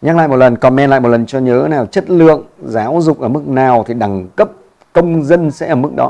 Nhắc lại một lần, comment lại một lần cho nhớ nào. Chất lượng giáo dục ở mức nào thì đẳng cấp công dân sẽ ở mức đó.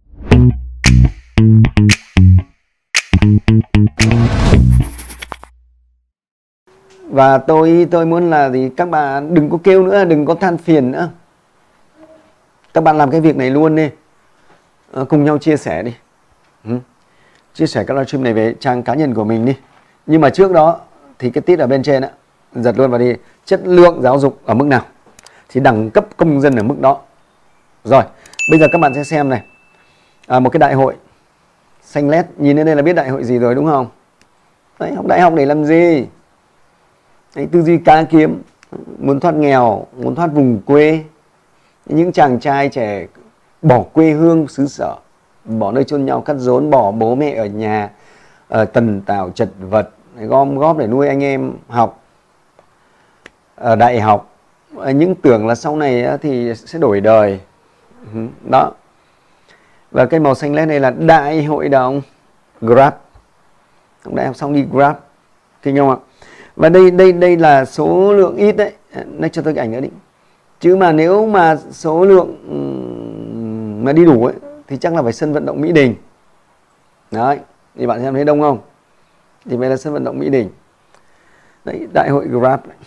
Và tôi muốn là gì? Các bạn đừng có kêu nữa, đừng có than phiền nữa. Các bạn làm cái việc này luôn đi. Cùng nhau chia sẻ đi. Chia sẻ các livestream này về trang cá nhân của mình đi. Nhưng mà trước đó thì cái tít ở bên trên á, giật luôn vào đi. Chất lượng giáo dục ở mức nào thì đẳng cấp công dân ở mức đó. Rồi, bây giờ các bạn sẽ xem này. Một cái đại hội xanh lét, nhìn đến đây là biết đại hội gì rồi đúng không? Đấy, học đại học để làm gì? Đấy, tư duy cá kiếm, muốn thoát nghèo, muốn thoát vùng quê. Những chàng trai trẻ bỏ quê hương xứ sở, bỏ nơi chôn nhau cắt rốn, bỏ bố mẹ ở nhà, tần tảo chật vật, gom góp để nuôi anh em học ở đại học, những tưởng là sau này thì sẽ đổi đời. Đó. Và cái màu xanh lét này là đại hội đồng Grab. Đại học xong đi Grab, kinh không ạ? Và đây là số lượng ít đấy. Next cho tôi cái ảnh nữa đi. Chứ mà nếu mà số lượng mà đi đủ ấy thì chắc là phải sân vận động Mỹ Đình. Đấy, thì bạn xem thấy đông không? Thì đây là sân vận động Mỹ Đình. Đấy, đại hội Grab này.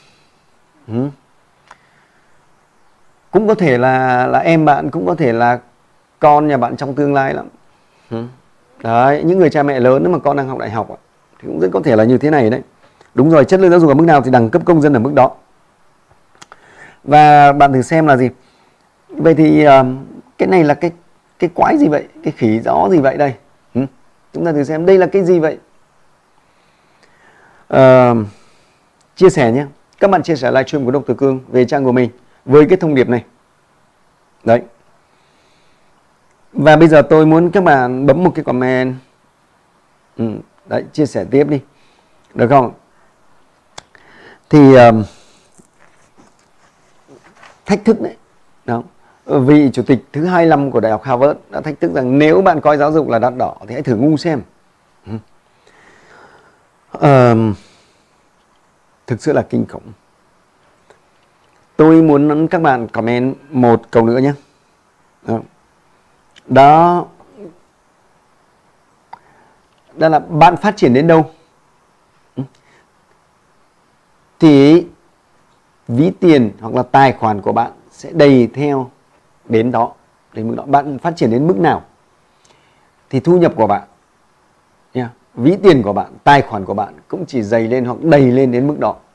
Cũng có thể là em bạn, cũng có thể là con nhà bạn trong tương lai lắm. Đấy, những người cha mẹ lớn mà con đang học đại học thì cũng rất có thể là như thế này đấy. Đúng rồi, chất lượng giáo dục ở mức nào thì đẳng cấp công dân ở mức đó. Và bạn thử xem là gì? Vậy thì cái này là cái quái gì vậy? Cái khỉ gió gì vậy đây? Chúng ta thử xem đây là cái gì vậy? Chia sẻ nhé. Các bạn chia sẻ livestream của Dr. Cương về trang của mình với cái thông điệp này. Đấy. Và bây giờ tôi muốn các bạn bấm một cái comment. Đấy, chia sẻ tiếp đi. Được không? Thì thách thức đấy. Đó. Vị chủ tịch thứ 25 của Đại học Harvard đã thách thức rằng nếu bạn coi giáo dục là đắt đỏ thì hãy thử ngu xem. Thực sự là kinh khủng. Tôi muốn các bạn comment một câu nữa nhé. Đó là bạn phát triển đến đâu thì ví tiền hoặc là tài khoản của bạn sẽ đầy theo đến đó, đến mức đó. Bạn phát triển đến mức nào thì thu nhập của bạn, ví tiền của bạn, tài khoản của bạn cũng chỉ dày lên hoặc đầy lên đến mức đó.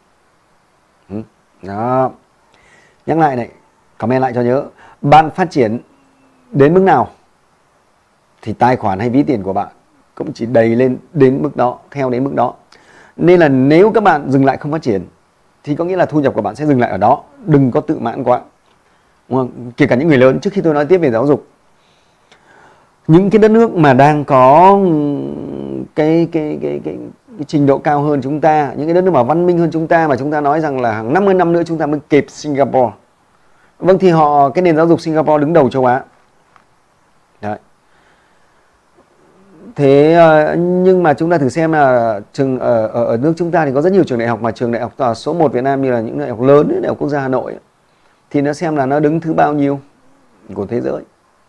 Đó. Nhắc lại này, comment lại cho nhớ. Bạn phát triển đến mức nào thì tài khoản hay ví tiền của bạn cũng chỉ đầy lên đến mức đó, theo đến mức đó. Nên là nếu các bạn dừng lại không phát triển thì có nghĩa là thu nhập của bạn sẽ dừng lại ở đó. Đừng có tự mãn quá. Đúng không? Kể cả những người lớn, trước khi tôi nói tiếp về giáo dục, những cái đất nước mà đang có cái trình độ cao hơn chúng ta, những cái đất nước mà văn minh hơn chúng ta, mà chúng ta nói rằng là hàng 50 năm nữa chúng ta mới kịp Singapore. Vâng, thì cái nền giáo dục Singapore đứng đầu châu Á. Đấy. Thế nhưng mà chúng ta thử xem là trường ở nước chúng ta thì có rất nhiều trường đại học, mà trường đại học số 1 Việt Nam như là những đại học lớn, đại học quốc gia Hà Nội ấy, thì nó xem là nó đứng thứ bao nhiêu của thế giới.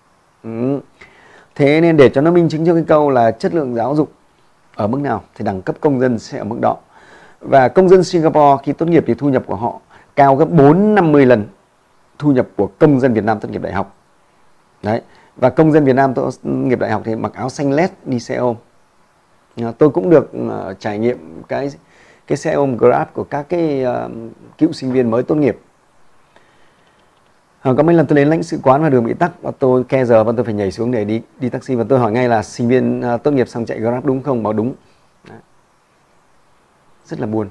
Thế nên để cho nó minh chứng cho cái câu là chất lượng giáo dục ở mức nào thì đẳng cấp công dân sẽ ở mức đó. Và công dân Singapore khi tốt nghiệp thì thu nhập của họ cao gấp 4-50 lần thu nhập của công dân Việt Nam tốt nghiệp đại học. Đấy. Và công dân Việt Nam tốt nghiệp đại học thì mặc áo xanh lét đi xe ôm. Tôi cũng được trải nghiệm cái xe ôm Grab của các cái cựu sinh viên mới tốt nghiệp. Có mấy lần tôi đến lãnh sự quán và đường bị tắc và tôi ke giờ và tôi phải nhảy xuống để đi taxi, và tôi hỏi ngay là sinh viên tốt nghiệp xong chạy Grab đúng không? Bảo đúng. Đấy. Rất là buồn.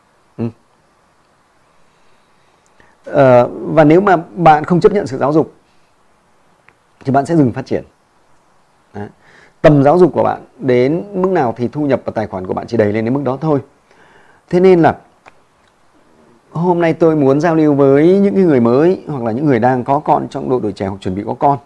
Và nếu mà bạn không chấp nhận sự giáo dục thì bạn sẽ dừng phát triển. Đấy. Tầm giáo dục của bạn đến mức nào thì thu nhập và tài khoản của bạn chỉ đầy lên đến mức đó thôi. Thế nên là hôm nay tôi muốn giao lưu với những người mới hoặc là những người đang có con trong độ tuổi trẻ hoặc chuẩn bị có con.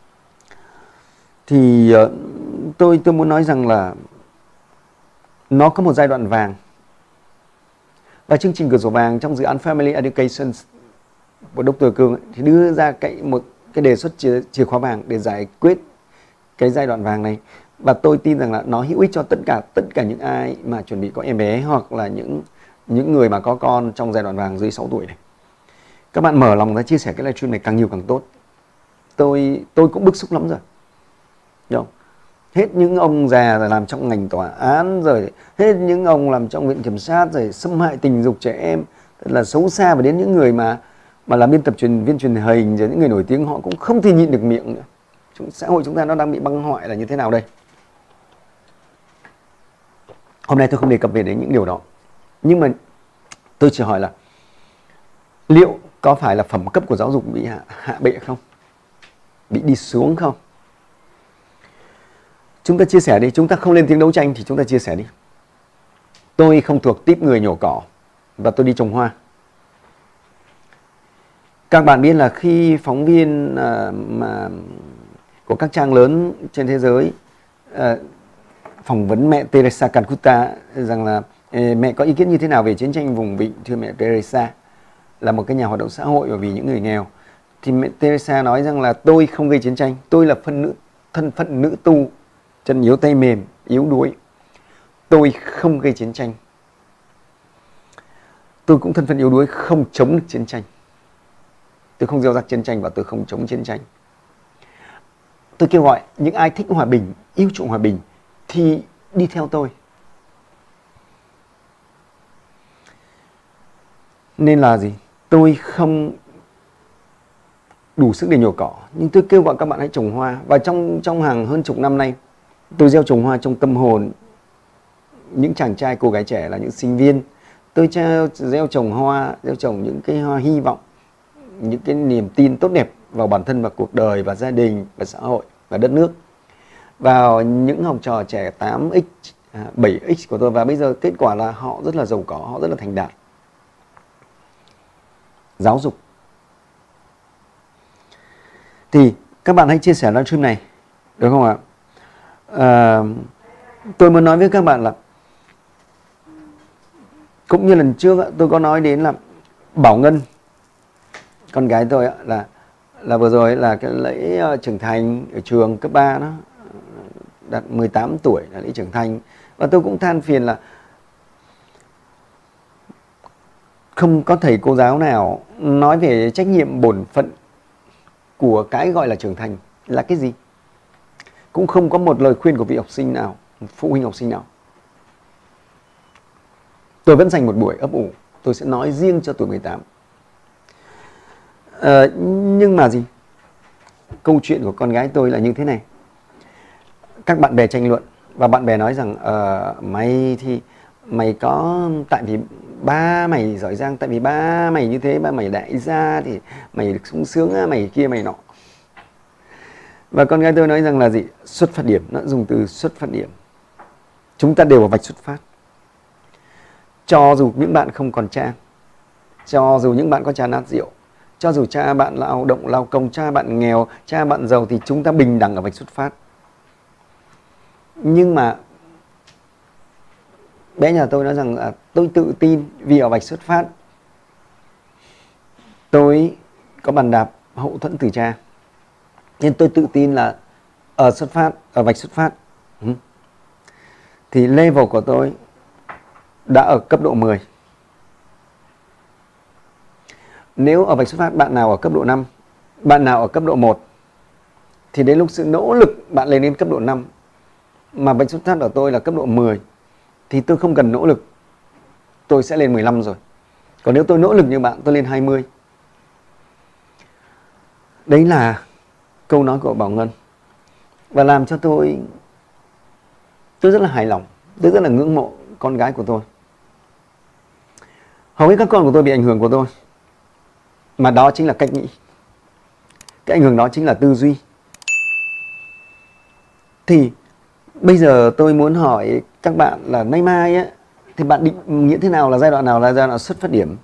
Thì tôi muốn nói rằng là nó có một giai đoạn vàng. Và chương trình cửa sổ vàng trong dự án Family Education của Dr. Cương ấy, thì đưa ra một cái đề xuất chìa khóa vàng để giải quyết cái giai đoạn vàng này. Và tôi tin rằng là nó hữu ích cho tất cả những ai mà chuẩn bị có em bé, hoặc là những người mà có con trong giai đoạn vàng dưới 6 tuổi này. Các bạn mở lòng ra chia sẻ cái livestream này càng nhiều càng tốt. Tôi cũng bức xúc lắm rồi. Đúng không? Hết những ông già rồi làm trong ngành tòa án, rồi hết những ông làm trong viện kiểm sát, rồi xâm hại tình dục trẻ em, thật là xấu xa, và đến những người mà làm biên tập viên truyền hình, rồi những người nổi tiếng, họ cũng không thể nhịn được miệng nữa. Xã hội chúng ta nó đang bị băng hoại là như thế nào đây? Hôm nay tôi không đề cập về đến những điều đó, nhưng mà tôi chỉ hỏi là liệu có phải là phẩm cấp của giáo dục bị hạ bệ không? Bị đi xuống không? Chúng ta chia sẻ đi, chúng ta không lên tiếng đấu tranh thì chúng ta chia sẻ đi. Tôi không thuộc típ người nhổ cỏ và tôi đi trồng hoa. Các bạn biết là khi phóng viên của các trang lớn trên thế giới phỏng vấn mẹ Teresa Calcutta rằng là mẹ có ý kiến như thế nào về chiến tranh vùng vịnh, thưa mẹ Teresa, là một cái nhà hoạt động xã hội và vì những người nghèo, thì mẹ Teresa nói rằng là tôi không gây chiến tranh, tôi là thân phận nữ tu, chân yếu tay mềm, yếu đuối, tôi không gây chiến tranh. Tôi cũng thân phận yếu đuối, không chống được chiến tranh. Tôi không gieo rắc chiến tranh và tôi không chống chiến tranh. Tôi kêu gọi những ai thích hòa bình, yêu chuộng hòa bình thì đi theo tôi. Nên là gì? Tôi không đủ sức để nhổ cỏ, nhưng tôi kêu gọi các bạn hãy trồng hoa. Và trong hàng hơn chục năm nay, tôi gieo trồng hoa trong tâm hồn những chàng trai cô gái trẻ là những sinh viên. Tôi gieo trồng hoa, gieo trồng những cái hoa hy vọng, những cái niềm tin tốt đẹp vào bản thân và cuộc đời và gia đình và xã hội và đất nước, vào những học trò trẻ 8X, 7X của tôi. Và bây giờ kết quả là họ rất là giàu có, họ rất là thành đạt. Giáo dục. Thì các bạn hãy chia sẻ livestream này, được không ạ? Tôi muốn nói với các bạn là, cũng như lần trước tôi có nói đến là Bảo Ngân, con gái tôi là vừa rồi là cái lễ trưởng thành ở trường cấp 3 đó, đạt 18 tuổi là lễ trưởng thành. Và tôi cũng than phiền là không có thầy cô giáo nào nói về trách nhiệm bổn phận của cái gọi là trưởng thành là cái gì. Cũng không có một lời khuyên của vị học sinh nào, phụ huynh học sinh nào. Tôi vẫn dành một buổi ấp ủ, tôi sẽ nói riêng cho tuổi 18. Nhưng mà gì? Câu chuyện của con gái tôi là như thế này. Các bạn bè tranh luận và bạn bè nói rằng mày có, tại vì ba mày giỏi giang, tại vì ba mày như thế, ba mày đại gia thì mày được sung sướng, mày kia mày nọ. Và con gái tôi nói rằng là gì? Xuất phát điểm, nó dùng từ xuất phát điểm. Chúng ta đều ở vạch xuất phát. Cho dù những bạn không còn cha, cho dù những bạn có cha nát rượu, cho dù cha bạn lao động lao công, cha bạn nghèo, cha bạn giàu, thì chúng ta bình đẳng ở vạch xuất phát. Nhưng mà bé nhà tôi nói rằng là tôi tự tin vì ở vạch xuất phát tôi có bàn đạp hậu thuẫn từ cha, nên tôi tự tin là ở vạch xuất phát thì level của tôi đã ở cấp độ 10. Nếu ở vạch xuất phát bạn nào ở cấp độ 5, bạn nào ở cấp độ 1, thì đến lúc sự nỗ lực bạn lên đến cấp độ 5. Mà vạch xuất phát ở tôi là cấp độ 10, thì tôi không cần nỗ lực, tôi sẽ lên 15 rồi. Còn nếu tôi nỗ lực như bạn, tôi lên 20. Đấy là câu nói của Bảo Ngân. Và làm cho tôi rất là hài lòng, tôi rất là ngưỡng mộ con gái của tôi. Hầu hết các con của tôi bị ảnh hưởng của tôi. Mà đó chính là cách nghĩ. Cái ảnh hưởng đó chính là tư duy. Thì bây giờ tôi muốn hỏi các bạn là nay mai á, thì bạn định nghĩa thế nào là giai đoạn nào là giai đoạn xuất phát điểm?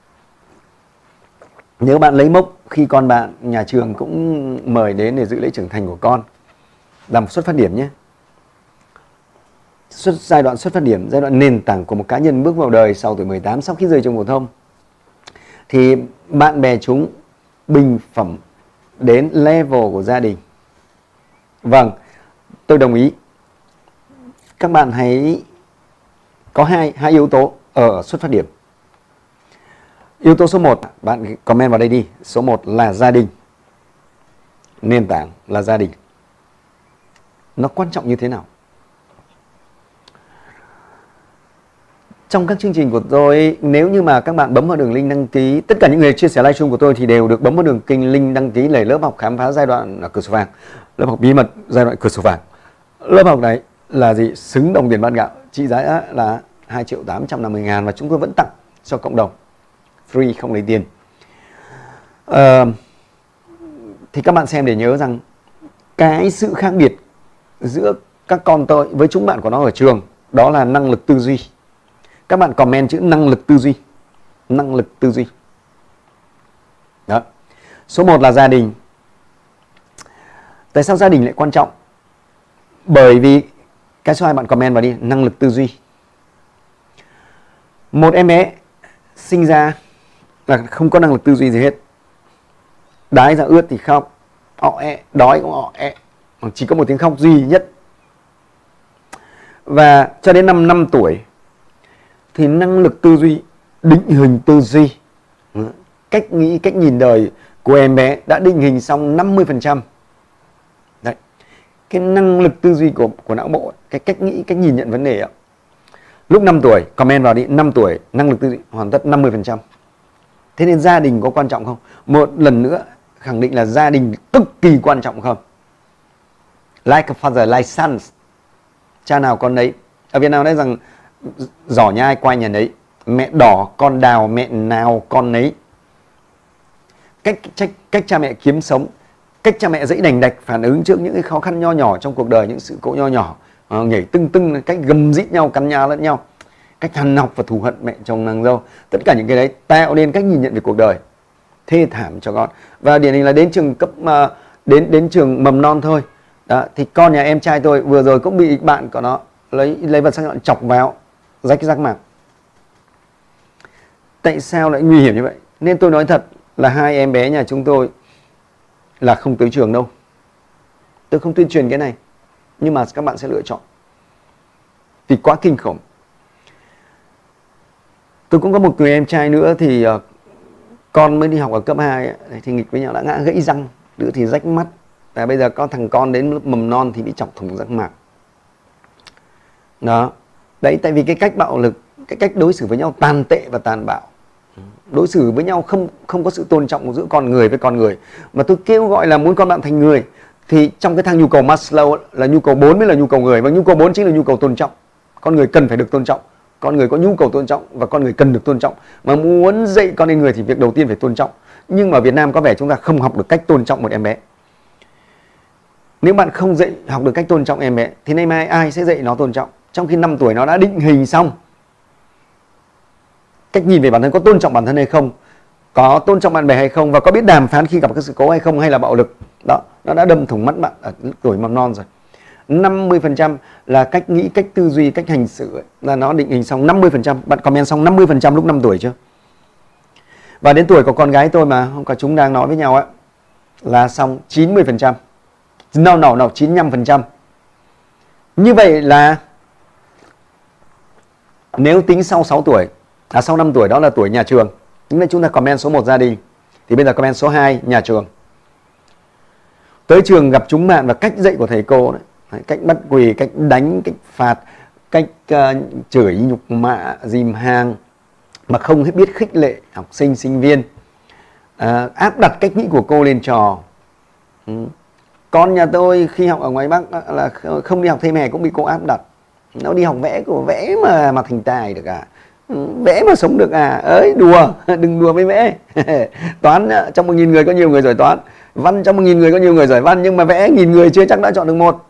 Nếu bạn lấy mốc khi con bạn, nhà trường cũng mời đến để dự lễ trưởng thành của con, là một xuất phát điểm nhé. giai đoạn xuất phát điểm, giai đoạn nền tảng của một cá nhân bước vào đời sau tuổi 18, sau khi rời trường phổ thông, thì bạn bè chúng bình phẩm đến level của gia đình. Vâng, tôi đồng ý. Các bạn hãy có hai yếu tố ở xuất phát điểm. Yếu tố số 1, bạn comment vào đây đi. Số 1 là gia đình. Nền tảng là gia đình. Nó quan trọng như thế nào? Trong các chương trình của tôi, nếu như mà các bạn bấm vào đường link đăng ký, tất cả những người chia sẻ livestream của tôi thì đều được bấm vào đường link đăng ký để lớp học khám phá giai đoạn cửa sổ vàng, lớp học bí mật giai đoạn cửa sổ vàng. Lớp học này là gì? Xứng đồng tiền bát gạo, trị giá là 2.850.000 và chúng tôi vẫn tặng cho cộng đồng. Free, không lấy tiền. Thì các bạn xem để nhớ rằng cái sự khác biệt giữa các con tôi với chúng bạn của nó ở trường, đó là năng lực tư duy. Các bạn comment chữ năng lực tư duy. Năng lực tư duy. Đó. Số 1 là gia đình. Tại sao gia đình lại quan trọng? Bởi vì cái số 2 bạn comment vào đi, năng lực tư duy. Một em bé sinh ra là không có năng lực tư duy gì hết. Đái ra ướt thì khóc, đói cũng chỉ có một tiếng khóc duy nhất. Và cho đến 5 năm tuổi thì năng lực tư duy, định hình tư duy, cách nghĩ, cách nhìn đời của em bé đã định hình xong 50%. Đấy. Cái năng lực tư duy của não bộ, cái cách nghĩ, cách nhìn nhận vấn đề ạ. Lúc 5 tuổi, comment vào đi, 5 tuổi, năng lực tư duy hoàn tất 50%. Thế nên gia đình có quan trọng không? Một lần nữa khẳng định là gia đình cực kỳ quan trọng không? Like a father, like sons. Cha nào con đấy. Ở Việt Nam nói rằng giỏ nhai quay nhà đấy, mẹ đỏ con đào, mẹ nào con nấy. Cách cha mẹ kiếm sống, cách cha mẹ dãy đành đạch phản ứng trước những cái khó khăn nho nhỏ trong cuộc đời, những sự cố nho nhỏ, nhảy tưng, cách gầm rít nhau, cắn nhá lẫn nhau, cách hằn học và thù hận mẹ chồng nàng dâu. Tất cả những cái đấy tạo nên cách nhìn nhận về cuộc đời thê thảm cho con. Và điển hình là đến trường đến trường mầm non thôi. Đó, thì con nhà em trai tôi vừa rồi cũng bị bạn của nó lấy vật sắc nhọn chọc vào, rách rác mạc. Tại sao lại nguy hiểm như vậy? Nên tôi nói thật là hai em bé nhà chúng tôi là không tới trường đâu. Tôi không tuyên truyền cái này, nhưng mà các bạn sẽ lựa chọn vì quá kinh khủng. Tôi cũng có một người em trai nữa thì con mới đi học ở cấp 2 thì nghịch với nhau đã ngã gãy răng, nữa thì rách mắt. Và bây giờ có thằng con đến lớp mầm non thì bị chọc thủng rác mạc. Đó. Đấy, tại vì cái cách bạo lực, cái cách đối xử với nhau tàn tệ và tàn bạo. Đối xử với nhau không có sự tôn trọng giữa con người với con người. Mà tôi kêu gọi là muốn con bạn thành người, thì trong cái thang nhu cầu Maslow là nhu cầu 4 mới là nhu cầu người. Và nhu cầu 4 chính là nhu cầu tôn trọng. Con người cần phải được tôn trọng. Con người có nhu cầu tôn trọng và con người cần được tôn trọng. Mà muốn dạy con nên người thì việc đầu tiên phải tôn trọng. Nhưng mà ở Việt Nam có vẻ chúng ta không học được cách tôn trọng một em bé. Nếu bạn không học được cách tôn trọng em bé thì nay mai ai sẽ dạy nó tôn trọng? Trong khi 5 tuổi nó đã định hình xong cách nhìn về bản thân, có tôn trọng bản thân hay không, có tôn trọng bạn bè hay không, và có biết đàm phán khi gặp các sự cố hay không, hay là bạo lực. Đó, nó đã đâm thủng mắt bạn ở tuổi mầm non rồi. 50% là cách nghĩ, cách tư duy, cách hành xử ấy, là nó định hình xong 50%. Bạn comment xong 50% lúc 5 tuổi chưa? Và đến tuổi của con gái tôi mà hôm qua chúng đang nói với nhau ấy, là xong 90%. No, 95%. Như vậy là nếu tính sau 6 tuổi, sau 5 tuổi đó là tuổi nhà trường. Nhưng chúng ta comment số 1 gia đình, thì bây giờ comment số 2 nhà trường. Tới trường gặp chúng bạn và cách dạy của thầy cô đấy. Cách bắt quỳ, cách đánh, cách phạt, cách chửi nhục mạ, dìm hàng mà không biết khích lệ học sinh, sinh viên, áp đặt cách nghĩ của cô lên trò. Con nhà tôi khi học ở ngoài Bắc là không đi học thêm hè cũng bị cô áp đặt. Nó đi học vẽ, của vẽ mà thành tài được à? Vẽ mà sống được à? Ơi đùa, đừng đùa với vẽ. Toán trong 1.000 người có nhiều người giỏi toán, văn trong 1.000 người có nhiều người giỏi văn, nhưng mà vẽ 1.000 người chưa chắc đã chọn được một.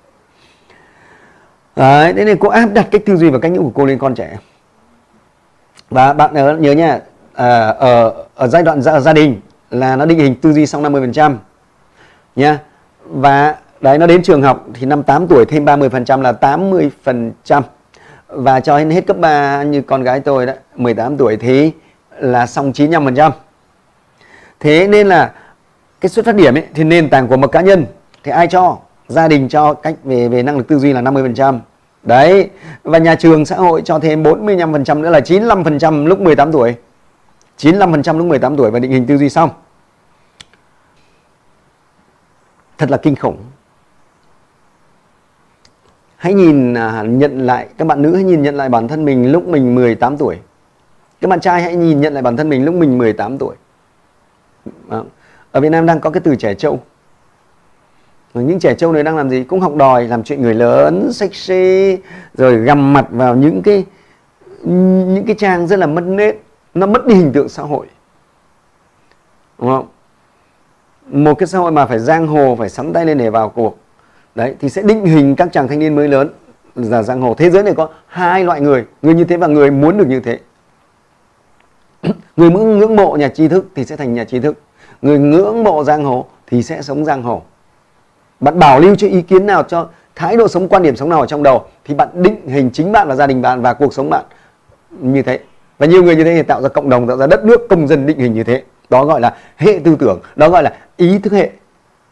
Đấy, thế nên cô áp đặt cách tư duy và cách nghĩ của cô lên con trẻ. Và bạn nhớ nha, ở giai đoạn gia đình là nó định hình tư duy xong 50% nha. Và đấy, nó đến trường học thì năm 8 tuổi thêm 30% là 80%. và cho hết cấp 3 như con gái tôi đó, 18 tuổi thì là xong 95%. Thế nên là cái xuất phát điểm ấy, thì nền tảng của một cá nhân thì ai cho? Gia đình cho cách về năng lực tư duy là 50%. Đấy, và nhà trường xã hội cho thêm 45% nữa là 95% lúc 18 tuổi. 95% lúc 18 tuổi và định hình tư duy xong. Thật là kinh khủng. Hãy nhận lại, các bạn nữ hãy nhìn nhận lại bản thân mình lúc mình 18 tuổi. Các bạn trai hãy nhìn nhận lại bản thân mình lúc mình 18 tuổi. Ở Việt Nam đang có cái từ trẻ trâu. Những trẻ trâu này đang làm gì? Cũng học đòi làm chuyện người lớn, sexy, rồi gằm mặt vào những cái trang rất là mất nết, nó mất đi hình tượng xã hội. Đúng không? Một cái xã hội mà phải giang hồ, phải sắn tay lên để vào cuộc. Đấy, thì sẽ định hình các chàng thanh niên mới lớn là giang hồ. Thế giới này có hai loại người như thế và người muốn được như thế. Người ngưỡng mộ nhà trí thức thì sẽ thành nhà trí thức. Người ngưỡng mộ giang hồ thì sẽ sống giang hồ. Bạn bảo lưu cho ý kiến nào, cho thái độ sống, quan điểm sống nào ở trong đầu thì bạn định hình chính bạn và gia đình bạn và cuộc sống bạn như thế. Và nhiều người như thế thì tạo ra cộng đồng, tạo ra đất nước công dân định hình như thế. Đó gọi là hệ tư tưởng, đó gọi là ý thức hệ.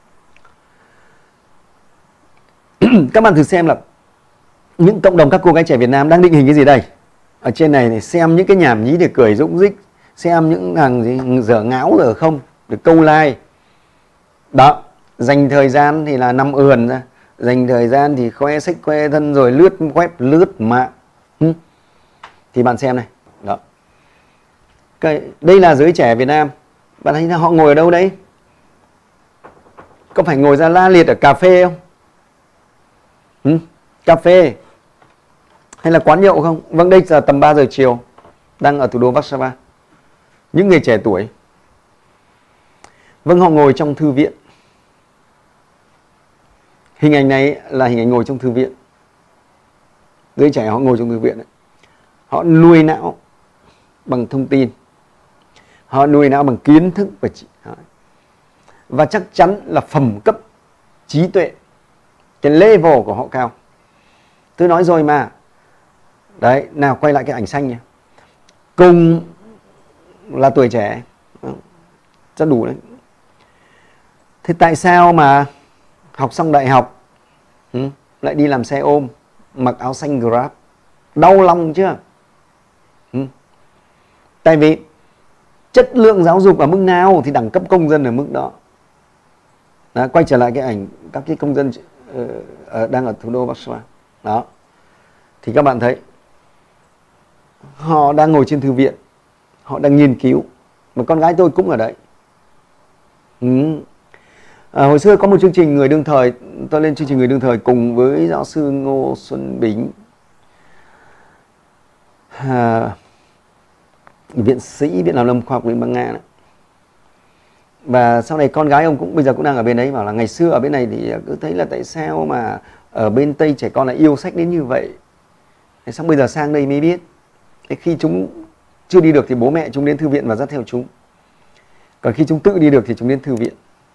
Các bạn thử xem là những cộng đồng các cô gái trẻ Việt Nam đang định hình cái gì đây. Ở trên này thì xem những cái nhảm nhí để cười rũng rích, xem những thằng gì dở ngáo dở không, để câu like. Đó, dành thời gian thì là nằm ườn ra, dành thời gian thì khoe sách khoe thân rồi lướt web, lướt mạng. Thì bạn xem này, đó. Đây là giới trẻ Việt Nam. Bạn thấy họ ngồi ở đâu đấy? Có phải ngồi ra la liệt ở cà phê không? Cà phê hay là quán nhậu không? Vâng, đây là tầm 3 giờ chiều, đang ở thủ đô Warsaw. Những người trẻ tuổi. Vâng, họ ngồi trong thư viện. Hình ảnh này là hình ảnh ngồi trong thư viện. Giới trẻ họ ngồi trong thư viện ấy. Họ nuôi não bằng thông tin, họ nuôi não bằng kiến thức và chắc chắn là phẩm cấp trí tuệ, cái level của họ cao. Tôi nói rồi mà. Đấy, nào quay lại cái ảnh xanh nhé. Cùng là tuổi trẻ, rất đủ đấy. Thế tại sao mà học xong đại học lại đi làm xe ôm, mặc áo xanh Grab? Đau lòng chưa? Tại vì chất lượng giáo dục ở mức nào thì đẳng cấp công dân ở mức đó. Đó, quay trở lại cái ảnh các cái công dân đang ở thủ đô Warsaw. Đó. Thì các bạn thấy họ đang ngồi trên thư viện, họ đang nghiên cứu. Mà con gái tôi cũng ở đấy. Hồi xưa có một chương trình Người đương thời, tôi lên chương trình Người đương thời cùng với giáo sư Ngô Xuân Bính, viện sĩ Viện Hàn Lâm Khoa học Liên bang Nga đấy. Và sau này con gái ông cũng bây giờ cũng đang ở bên đấy, bảo là ngày xưa ở bên này thì cứ thấy là tại sao mà ở bên Tây trẻ con lại yêu sách đến như vậy. Xong bây giờ sang đây mới biết. Khi chúng chưa đi được thì bố mẹ chúng đến thư viện và dắt theo chúng. Còn khi chúng tự đi được thì chúng đến thư viện.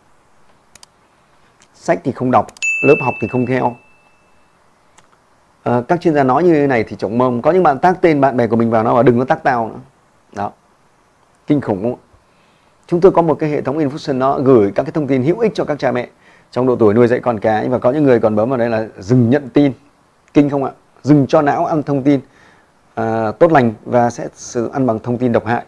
Sách thì không đọc, lớp học thì không theo. Các chuyên gia nói như thế này thì trống mông. Có những bạn tác tên bạn bè của mình vào nó và đừng có tác tao nữa. Đó. Kinh khủng không? Chúng tôi có một cái hệ thống infusion, nó gửi các cái thông tin hữu ích cho các cha mẹ trong độ tuổi nuôi dạy con cái. Và có những người còn bấm vào đây là dừng nhận tin. Kinh không ạ? Dừng cho não ăn thông tin tốt lành và sẽ sử ăn bằng thông tin độc hại.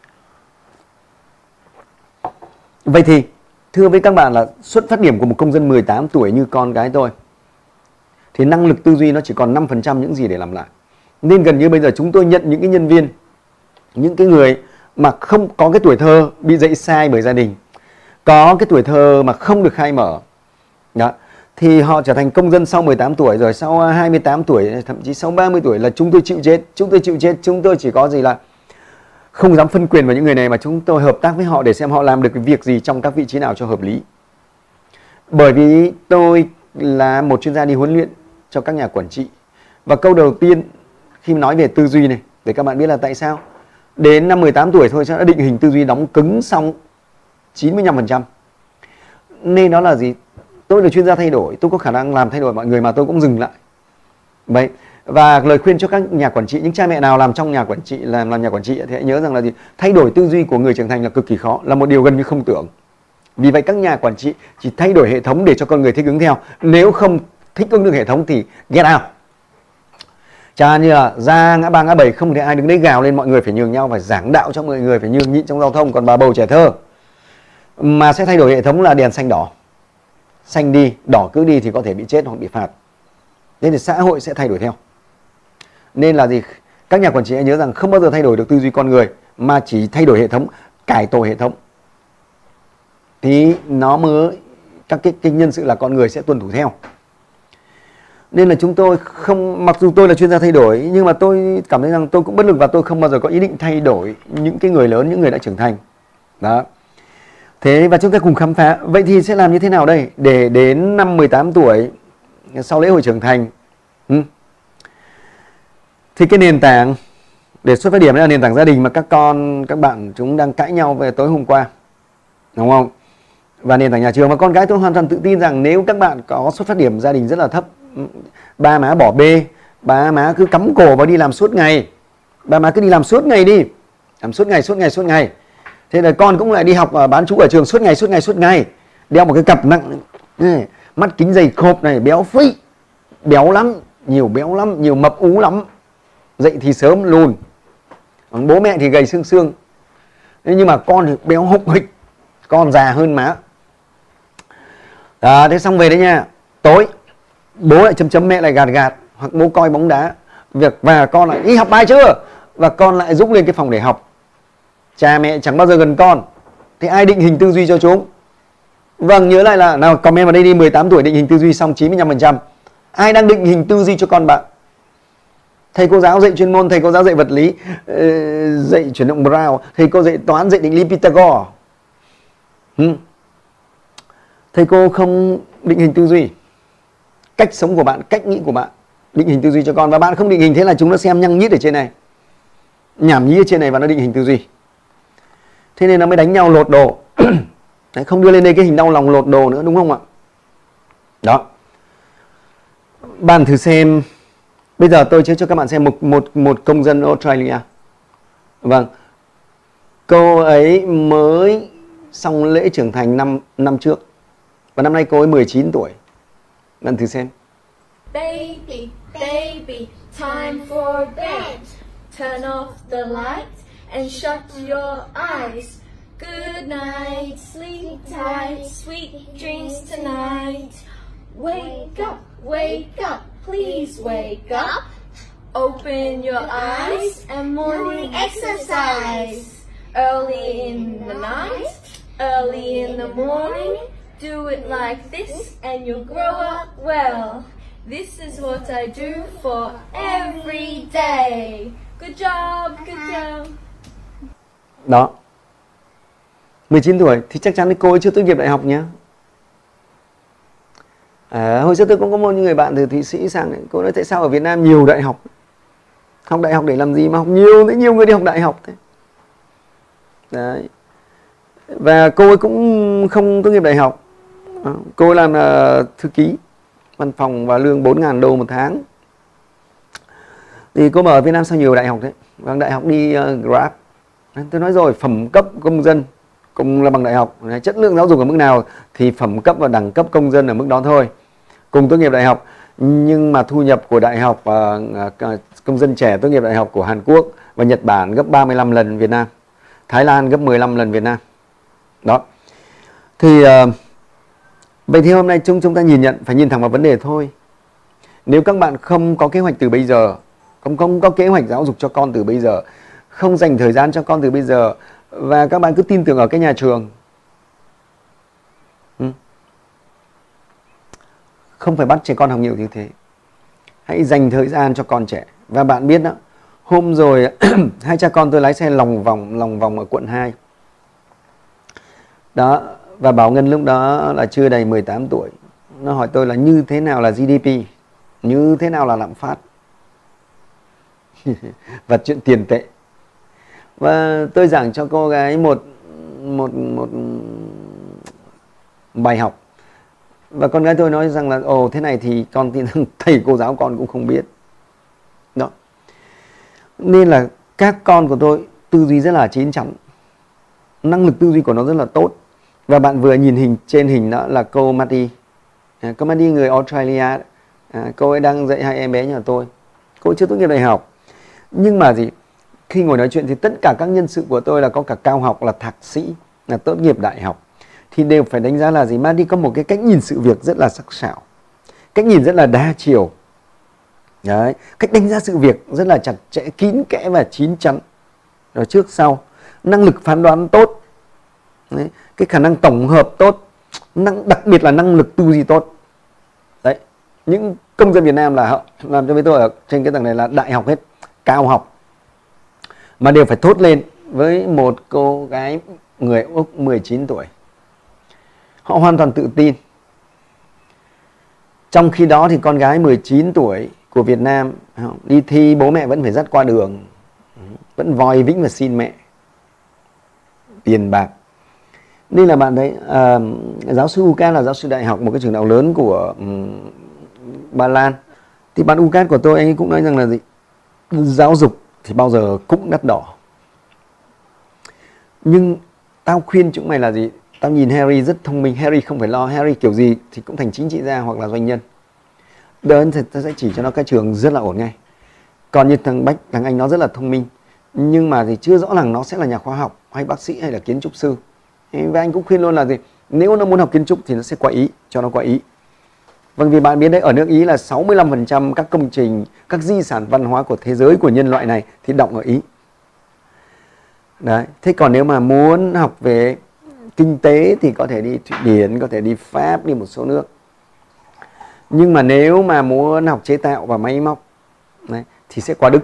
Vậy thì thưa với các bạn là xuất phát điểm của một công dân 18 tuổi như con gái tôi thì năng lực tư duy nó chỉ còn 5% những gì để làm lại. Nên gần như bây giờ chúng tôi nhận những cái nhân viên, những cái người mà không có cái tuổi thơ bị dạy sai bởi gia đình, có cái tuổi thơ mà không được khai mở. Đó. Thì họ trở thành công dân sau 18 tuổi, rồi sau 28 tuổi, thậm chí sau 30 tuổi là chúng tôi chịu chết. Chúng tôi chịu chết, chúng tôi chỉ có gì là không dám phân quyền vào những người này, mà chúng tôi hợp tác với họ để xem họ làm được cái việc gì trong các vị trí nào cho hợp lý. Bởi vì tôi là một chuyên gia đi huấn luyện cho các nhà quản trị. Và câu đầu tiên khi nói về tư duy này, để các bạn biết là tại sao đến năm 18 tuổi thôi sẽ đã định hình tư duy đóng cứng xong 95%. Nên đó là gì? Tôi là chuyên gia thay đổi, tôi có khả năng làm thay đổi mọi người mà tôi cũng dừng lại. Vậy Và lời khuyên cho các nhà quản trị, những cha mẹ nào làm trong nhà quản trị, làm nhà quản trị thì hãy nhớ rằng là gì? Thay đổi tư duy của người trưởng thành là cực kỳ khó, là một điều gần như không tưởng. Vì vậy các nhà quản trị chỉ thay đổi hệ thống để cho con người thích ứng theo. Nếu không thích ứng được hệ thống thì get out. Chả như là ra ngã ba ngã bảy không thể ai đứng đấy gào lên mọi người phải nhường nhau, phải giảng đạo cho mọi người phải nhường nhịn trong giao thông. Còn bà bầu trẻ thơ mà sẽ thay đổi hệ thống là đèn xanh đỏ, xanh đi đỏ cứ đi thì có thể bị chết hoặc bị phạt. Nên thì xã hội sẽ thay đổi theo. Nên là gì? Các nhà quản trị hãy nhớ rằng không bao giờ thay đổi được tư duy con người, mà chỉ thay đổi hệ thống, cải tổ hệ thống thì nó mới, các cái nhân sự là con người sẽ tuân thủ theo. Nên là chúng tôi không, mặc dù tôi là chuyên gia thay đổi, nhưng mà tôi cảm thấy rằng tôi cũng bất lực và tôi không bao giờ có ý định thay đổi những cái người lớn, những người đã trưởng thành. Đó. Thế và chúng ta cùng khám phá, vậy thì sẽ làm như thế nào đây để đến năm 18 tuổi sau lễ hội trưởng thành? Thì cái nền tảng để xuất phát điểm là nền tảng gia đình mà các bạn chúng đang cãi nhau về tối hôm qua, đúng không? Và nền tảng nhà trường, và con cái tôi hoàn toàn tự tin rằng nếu các bạn có xuất phát điểm gia đình rất là thấp, ba má bỏ bê, ba má cứ cắm cổ vào đi làm suốt ngày, ba má cứ đi làm suốt ngày đi, làm suốt ngày. Thế là con cũng lại đi học bán trú ở trường suốt ngày, đeo một cái cặp nặng, mắt kính dày khộp này, béo phì, béo lắm, nhiều mập ú lắm, dậy thì sớm lùn, bố mẹ thì gầy xương. Nhưng mà con thì béo hục hịch, con già hơn má. Đó, thế xong về đấy nha, tối bố lại chấm mẹ lại gạt, hoặc bố coi bóng đá và con lại đi học bài chưa, và con lại rúc lên cái phòng để học. Cha mẹ chẳng bao giờ gần con. Thế ai định hình tư duy cho chúng? Vâng, nhớ lại là nào, comment vào đây đi, 18 tuổi định hình tư duy xong 95%. Ai đang định hình tư duy cho con bạn? Thầy cô giáo dạy chuyên môn, thầy cô giáo dạy vật lý, dạy chuyển động Brown, thầy cô dạy toán, dạy định lý Pythagore. Thầy cô không định hình tư duy, cách sống của bạn, cách nghĩ của bạn, định hình tư duy cho con. Và bạn không định hình, thế là chúng nó xem nhăng nhít ở trên này, nhảm nhí ở trên này, và nó định hình tư duy. Thế nên nó mới đánh nhau lột đồ. Đấy, không đưa lên đây cái hình đau lòng lột đồ nữa, đúng không ạ? Đó. Bạn thử xem. Bây giờ tôi cho các bạn xem một công dân Australia. Vâng. Cô ấy mới xong lễ trưởng thành năm trước. Và năm nay cô ấy 19 tuổi. Bạn thử xem. Baby, baby, time for bed. Turn off the lights and shut your eyes. Good night, sleep tight, sweet dreams tonight. Wake up, please wake up. Open your eyes and morning exercise. Early in the night, early in the morning. Do it like this and you'll grow up well. This is what I do for every day. Good job, good job. Đó. 19 tuổi thì chắc chắn cô ấy chưa tốt nghiệp đại học nhé. Hồi trước tôi cũng có một người bạn từ Thụy Sĩ sang đấy. Cô nói tại sao ở Việt Nam nhiều đại học? Học đại học để làm gì mà học nhiều người đi học đại học thế. Đấy. Và cô ấy cũng không tốt nghiệp đại học. Cô ấy làm thư ký văn phòng và lương 4.000 đô một tháng. Thì cô mở ở Việt Nam sao nhiều đại học thế? Bằng đại học đi Grab. Tôi nói rồi, phẩm cấp công dân cùng là bằng đại học. Chất lượng giáo dục ở mức nào thì phẩm cấp và đẳng cấp công dân ở mức đó thôi. Cùng tốt nghiệp đại học, nhưng mà thu nhập của đại học công dân trẻ tốt nghiệp đại học của Hàn Quốc và Nhật Bản gấp 35 lần Việt Nam, Thái Lan gấp 15 lần Việt Nam. Đó. Thì vậy thì hôm nay chúng ta phải nhìn thẳng vào vấn đề thôi. Nếu các bạn không có kế hoạch từ bây giờ, không có kế hoạch giáo dục cho con từ bây giờ, không dành thời gian cho con từ bây giờ, và các bạn cứ tin tưởng ở cái nhà trường, không phải bắt trẻ con học nhiều như thế. Hãy dành thời gian cho con trẻ. Và bạn biết đó, hôm rồi hai cha con tôi lái xe lòng vòng ở quận 2. Đó, và Bảo Ngân lúc đó là chưa đầy 18 tuổi. Nó hỏi tôi là như thế nào là GDP, như thế nào là lạm phát và chuyện tiền tệ. Và tôi giảng cho cô gái một bài học. Và con gái tôi nói rằng là ồ thế này thì con tin rằng thầy cô giáo con cũng không biết. Nên là các con của tôi tư duy rất là chín chắn, năng lực tư duy của nó rất là tốt. Và bạn vừa nhìn hình trên hình đó là cô Maddie. Cô Maddie người Australia. Cô ấy đang dạy 2 em bé nhà tôi. Cô ấy chưa tốt nghiệp đại học. Nhưng mà gì? Khi ngồi nói chuyện thì tất cả các nhân sự của tôi là có cả cao học, là thạc sĩ, là tốt nghiệp đại học, thì đều phải đánh giá là gì? Maddie có một cái cách nhìn sự việc rất là sắc sảo, cách nhìn rất là đa chiều. Đấy, cách đánh giá sự việc rất là chặt chẽ, kín kẽ và chín chắn, rồi trước sau, năng lực phán đoán tốt. Đấy, cái khả năng tổng hợp tốt, đặc biệt là năng lực tư duy tốt. Đấy, những công dân Việt Nam là làm cho với tôi ở trên cái tầng này là đại học hết, cao học, mà đều phải thốt lên với một cô gái người Úc 19 tuổi. Họ hoàn toàn tự tin. Trong khi đó thì con gái 19 tuổi của Việt Nam đi thi bố mẹ vẫn phải dắt qua đường, vẫn vòi vĩnh và xin mẹ tiền bạc. Nên là bạn thấy giáo sư Ucat là giáo sư đại học một cái trường đại học lớn của Ba Lan. Thì bạn Ucat của tôi anh ấy cũng nói rằng là gì? Giáo dục thì bao giờ cũng đắt đỏ. Nhưng tao khuyên chúng mày là gì? Tao nhìn Harry rất thông minh. Harry không phải lo, Harry kiểu gì thì cũng thành chính trị gia hoặc là doanh nhân. Đến thì ta sẽ chỉ cho nó cái trường rất là ổn ngay. Còn như thằng Bách, thằng anh nó rất là thông minh, nhưng mà thì chưa rõ ràng nó sẽ là nhà khoa học hay bác sĩ hay là kiến trúc sư. Và anh cũng khuyên luôn là gì? Nếu nó muốn học kiến trúc thì nó sẽ qua Ý, cho nó qua Ý. Vâng, vì bạn biết đấy, ở nước Ý là 65% các công trình, các di sản văn hóa của thế giới, của nhân loại này thì đọng ở Ý. Đấy, thế còn nếu mà muốn học về kinh tế thì có thể đi Thụy Điển, có thể đi Pháp, đi một số nước. Nhưng mà nếu mà muốn học chế tạo và máy móc đấy, thì sẽ qua Đức.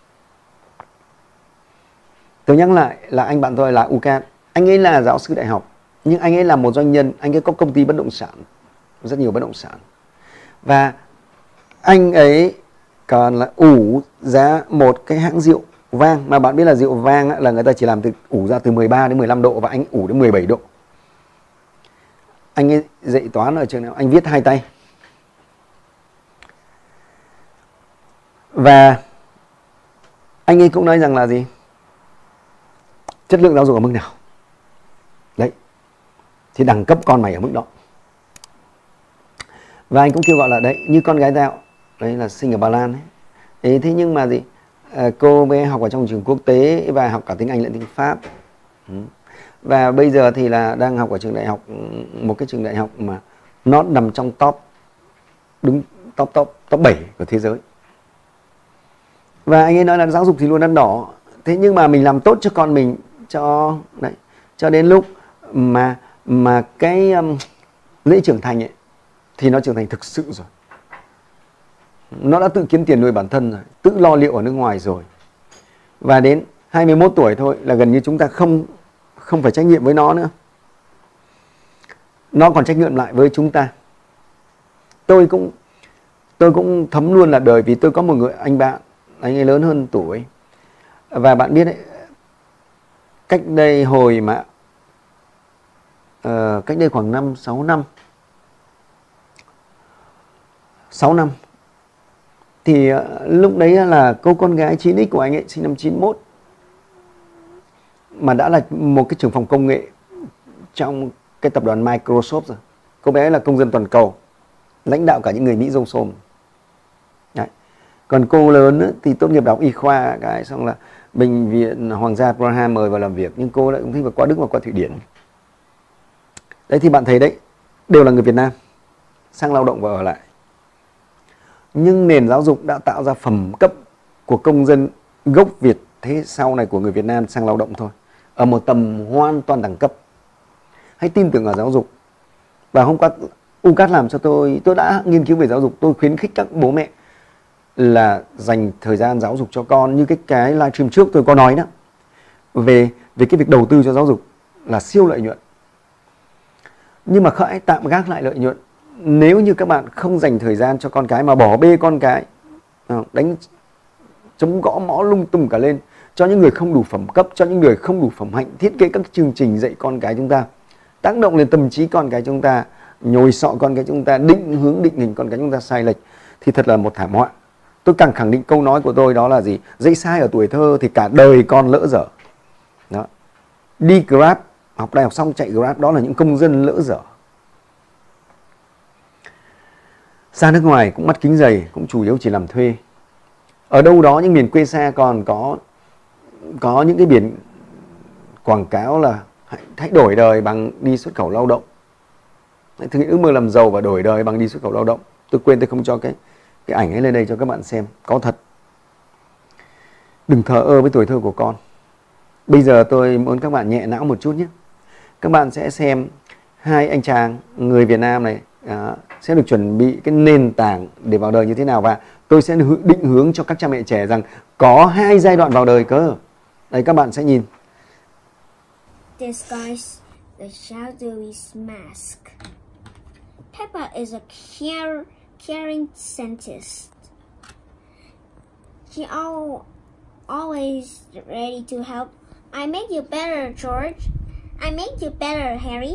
Tôi nhắc lại là anh bạn tôi là Ucat. Anh ấy là giáo sư đại học, nhưng anh ấy là một doanh nhân. Anh ấy có công ty bất động sản, rất nhiều bất động sản. Và anh ấy còn là ủ ra một cái hãng rượu vang. Mà bạn biết là rượu vang là người ta chỉ làm ủ ra từ 13 đến 15 độ, và anh ủ đến 17 độ. Anh ấy dạy toán ở trường nào, anh viết 2 tay. Và anh ấy cũng nói rằng là gì? Chất lượng giáo dục ở mức nào? Đấy, thì đẳng cấp con mày ở mức đó. Và anh cũng kêu gọi là đấy, như con gái tao, đấy là sinh ở Ba Lan ấy. Thế nhưng mà gì? Cô bé học ở trong trường quốc tế và học cả tiếng Anh lẫn tiếng Pháp. Và bây giờ thì là đang học ở trường đại học, một cái trường đại học mà nó nằm trong đứng top 7 của thế giới. Và anh ấy nói là giáo dục thì luôn đắt đỏ. Thế nhưng mà mình làm tốt cho con mình, cho đến lúc mà cái lễ trưởng thành ấy, thì nó trưởng thành thực sự rồi. Nó đã tự kiếm tiền nuôi bản thân rồi, tự lo liệu ở nước ngoài rồi. Và đến 21 tuổi thôi là gần như chúng ta không phải trách nhiệm với nó nữa. Nó còn trách nhiệm lại với chúng ta. Tôi cũng thấm luôn là đời, vì tôi có một người anh bạn, anh ấy lớn hơn tuổi. Và bạn biết đấy, cách đây khoảng 6 năm thì lúc đấy là cô con gái 9X của anh ấy sinh năm 91, mà đã là một cái trưởng phòng công nghệ trong cái tập đoàn Microsoft rồi. Cô bé ấy là công dân toàn cầu, lãnh đạo cả những người Mỹ rôm xôm. Đấy. Còn cô lớn thì tốt nghiệp đại học y khoa, xong là bệnh viện Hoàng gia Praha mời vào làm việc, nhưng cô lại cũng thích qua Đức và qua Thụy Điển. Đấy, thì bạn thấy đấy, đều là người Việt Nam sang lao động và ở lại. Nhưng nền giáo dục đã tạo ra phẩm cấp của công dân gốc Việt thế sau này của người Việt Nam sang lao động thôi, ở một tầm hoàn toàn đẳng cấp. Hãy tin tưởng vào giáo dục. Và hôm qua Ucat làm cho tôi đã nghiên cứu về giáo dục. Tôi khuyến khích các bố mẹ là dành thời gian giáo dục cho con, như cái livestream trước tôi có nói đó, về cái việc đầu tư cho giáo dục là siêu lợi nhuận. Nhưng mà hãy tạm gác lại lợi nhuận. Nếu như các bạn không dành thời gian cho con cái mà bỏ bê con cái, đánh chống gõ mõ lung tung cả lên, cho những người không đủ phẩm cấp, cho những người không đủ phẩm hạnh, thiết kế các chương trình dạy con cái chúng ta, tác động lên tâm trí con cái chúng ta, nhồi sọ con cái chúng ta, định hướng định hình con cái chúng ta sai lệch, thì thật là một thảm họa. Tôi càng khẳng định câu nói của tôi đó là gì? Dạy sai ở tuổi thơ thì cả đời con lỡ dở. Đó. Đi Grab, học đại học xong chạy Grab, đó là những công dân lỡ dở. Ra nước ngoài cũng mắt kính dày, cũng chủ yếu chỉ làm thuê. Ở đâu đó những miền quê xa còn có những cái biển quảng cáo là hãy đổi đời bằng đi xuất khẩu lao động. Hãy thực hiện ước mơ làm giàu và đổi đời bằng đi xuất khẩu lao động. Tôi quên, tôi không cho cái ảnh ấy lên đây cho các bạn xem. Có thật. Đừng thờ ơ với tuổi thơ của con. Bây giờ tôi muốn các bạn nhẹ não một chút nhé. Các bạn sẽ xem hai anh chàng người Việt Nam này sẽ được chuẩn bị cái nền tảng để vào đời như thế nào. Và tôi sẽ định hướng cho các cha mẹ trẻ rằng có 2 giai đoạn vào đời cơ. Đây các bạn sẽ nhìn. Disguise the shadowy mask. Peppa is a caring scientist. She always ready to help. I make you better, George. I make you better, Harry.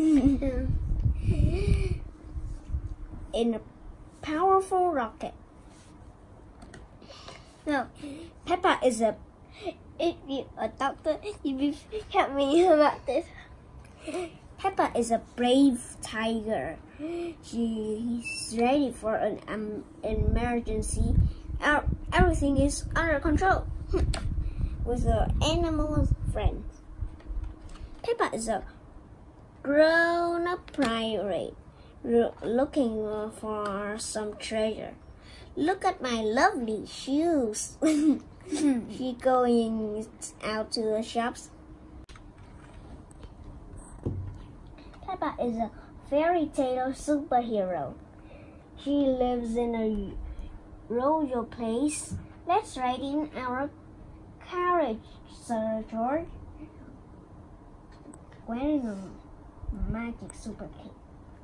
In a powerful rocket. No, Peppa is a... If you a doctor, you help me about this. Peppa is a brave tiger. She's ready for an emergency. Everything is under control. With her animal friends. Peppa is a grown-up pirate looking for some treasure. Look at my lovely shoes. She going out to the shops. Peppa is a fairy tale superhero. She lives in a royal place. Let's ride in our carriage, Sir George. Wearing a magic super cape.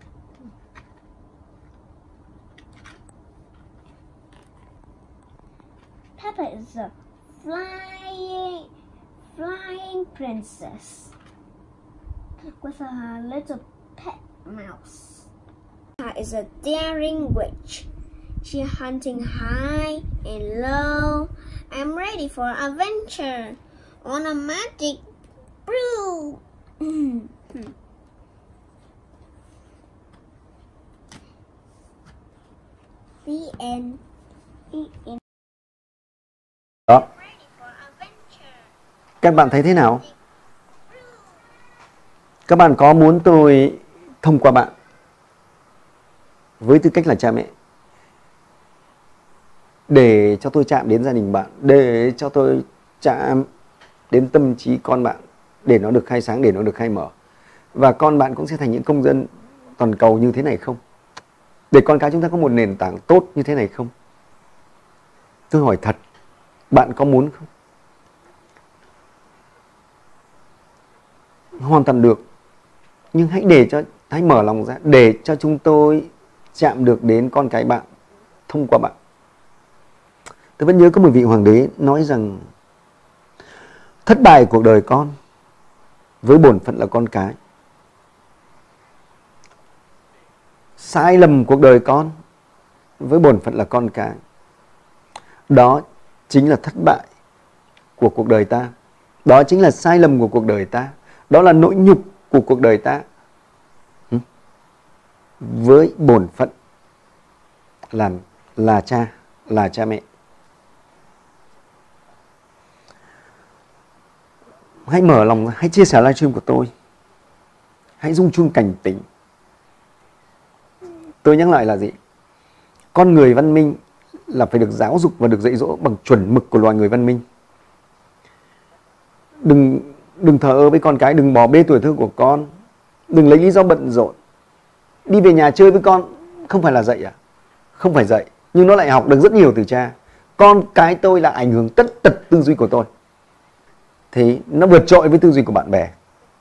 Peppa is a flying princess with a little pet mouse. Peppa is a daring witch. She's hunting high and low. I'm ready for adventure on a magic brew. The end. Đó. Các bạn thấy thế nào? Các bạn có muốn tôi thông qua bạn với tư cách là cha mẹ để cho tôi chạm đến gia đình bạn, để cho tôi chạm đến tâm trí con bạn, để nó được khai sáng, để nó được khai mở, và con bạn cũng sẽ thành những công dân toàn cầu như thế này không? Để con cái chúng ta có một nền tảng tốt như thế này không? Tôi hỏi thật, bạn có muốn không? Hoàn toàn được. Nhưng hãy mở lòng ra để cho chúng tôi chạm được đến con cái bạn thông qua bạn. Tôi vẫn nhớ có một vị hoàng đế nói rằng thất bại cuộc đời con với bổn phận là con cái, sai lầm cuộc đời con với bổn phận là con cái, đó chính là thất bại của cuộc đời ta. Đó chính là sai lầm của cuộc đời ta. Đó là nỗi nhục của cuộc đời ta. Với bổn phận là cha mẹ. Hãy mở lòng, hãy chia sẻ livestream của tôi. Hãy rung chuông cảnh tỉnh. Tôi nhắc lại là gì? Con người văn minh là phải được giáo dục và được dạy dỗ bằng chuẩn mực của loài người văn minh. Đừng thờ ơ với con cái, đừng bỏ bê tuổi thơ của con. Đừng lấy lý do bận rộn. Đi về nhà chơi với con không phải là dạy à? Không phải dạy, nhưng nó lại học được rất nhiều từ cha. Con cái tôi là ảnh hưởng tất tật tư duy của tôi. Thì nó vượt trội với tư duy của bạn bè.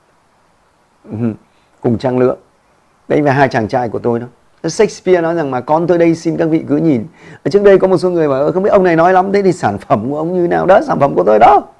Cùng trang lứa. Đây là 2 chàng trai của tôi đó. Shakespeare nói rằng mà con tôi đây xin các vị cứ nhìn. Ở trước đây có một số người bảo không biết ông này nói lắm, thế thì sản phẩm của ông như nào đó, sản phẩm của tôi đó.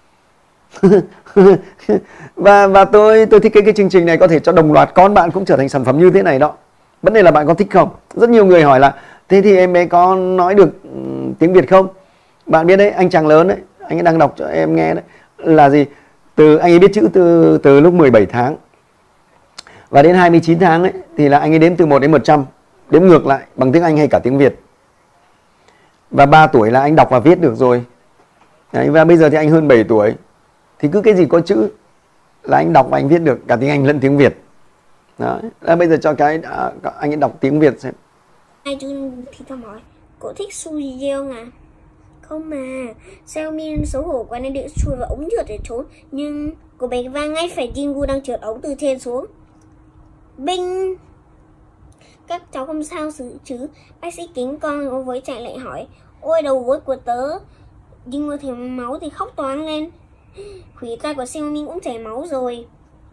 và tôi thích cái chương trình này có thể cho đồng loạt con bạn cũng trở thành sản phẩm như thế này đó. Vấn đề là bạn có thích không? Rất nhiều người hỏi là Thế thì em bé có nói được tiếng Việt không? Bạn biết đấy, anh chàng lớn đấy, anh ấy đang đọc cho em nghe đấy, là gì? Anh ấy biết chữ từ lúc 17 tháng. Và đến 29 tháng ấy, thì là anh ấy đếm từ 1 đến 100, đếm ngược lại bằng tiếng Anh hay cả tiếng Việt. Và 3 tuổi là anh đọc và viết được rồi. Đấy, và bây giờ thì anh hơn 7 tuổi. Thì cứ cái gì có chữ là anh đọc và anh viết được cả tiếng Anh lẫn tiếng Việt. Đó. Là bây giờ cho anh ấy đọc tiếng Việt xem. Ai chú thì thầm hỏi, cậu thích sushi không à? Không mà, sao Min xấu hổ quá nên định chui vào ống trượt để trốn. Nhưng cô bé va ngay phải Jingu đang trượt ống từ trên xuống. Binh! Các cháu không sao chứ? Bác sĩ kính con với chạy lại hỏi, ôi đầu gối của tớ. Jingu thì máu thì khóc toáng lên. Khủy tay của Min cũng chảy máu rồi.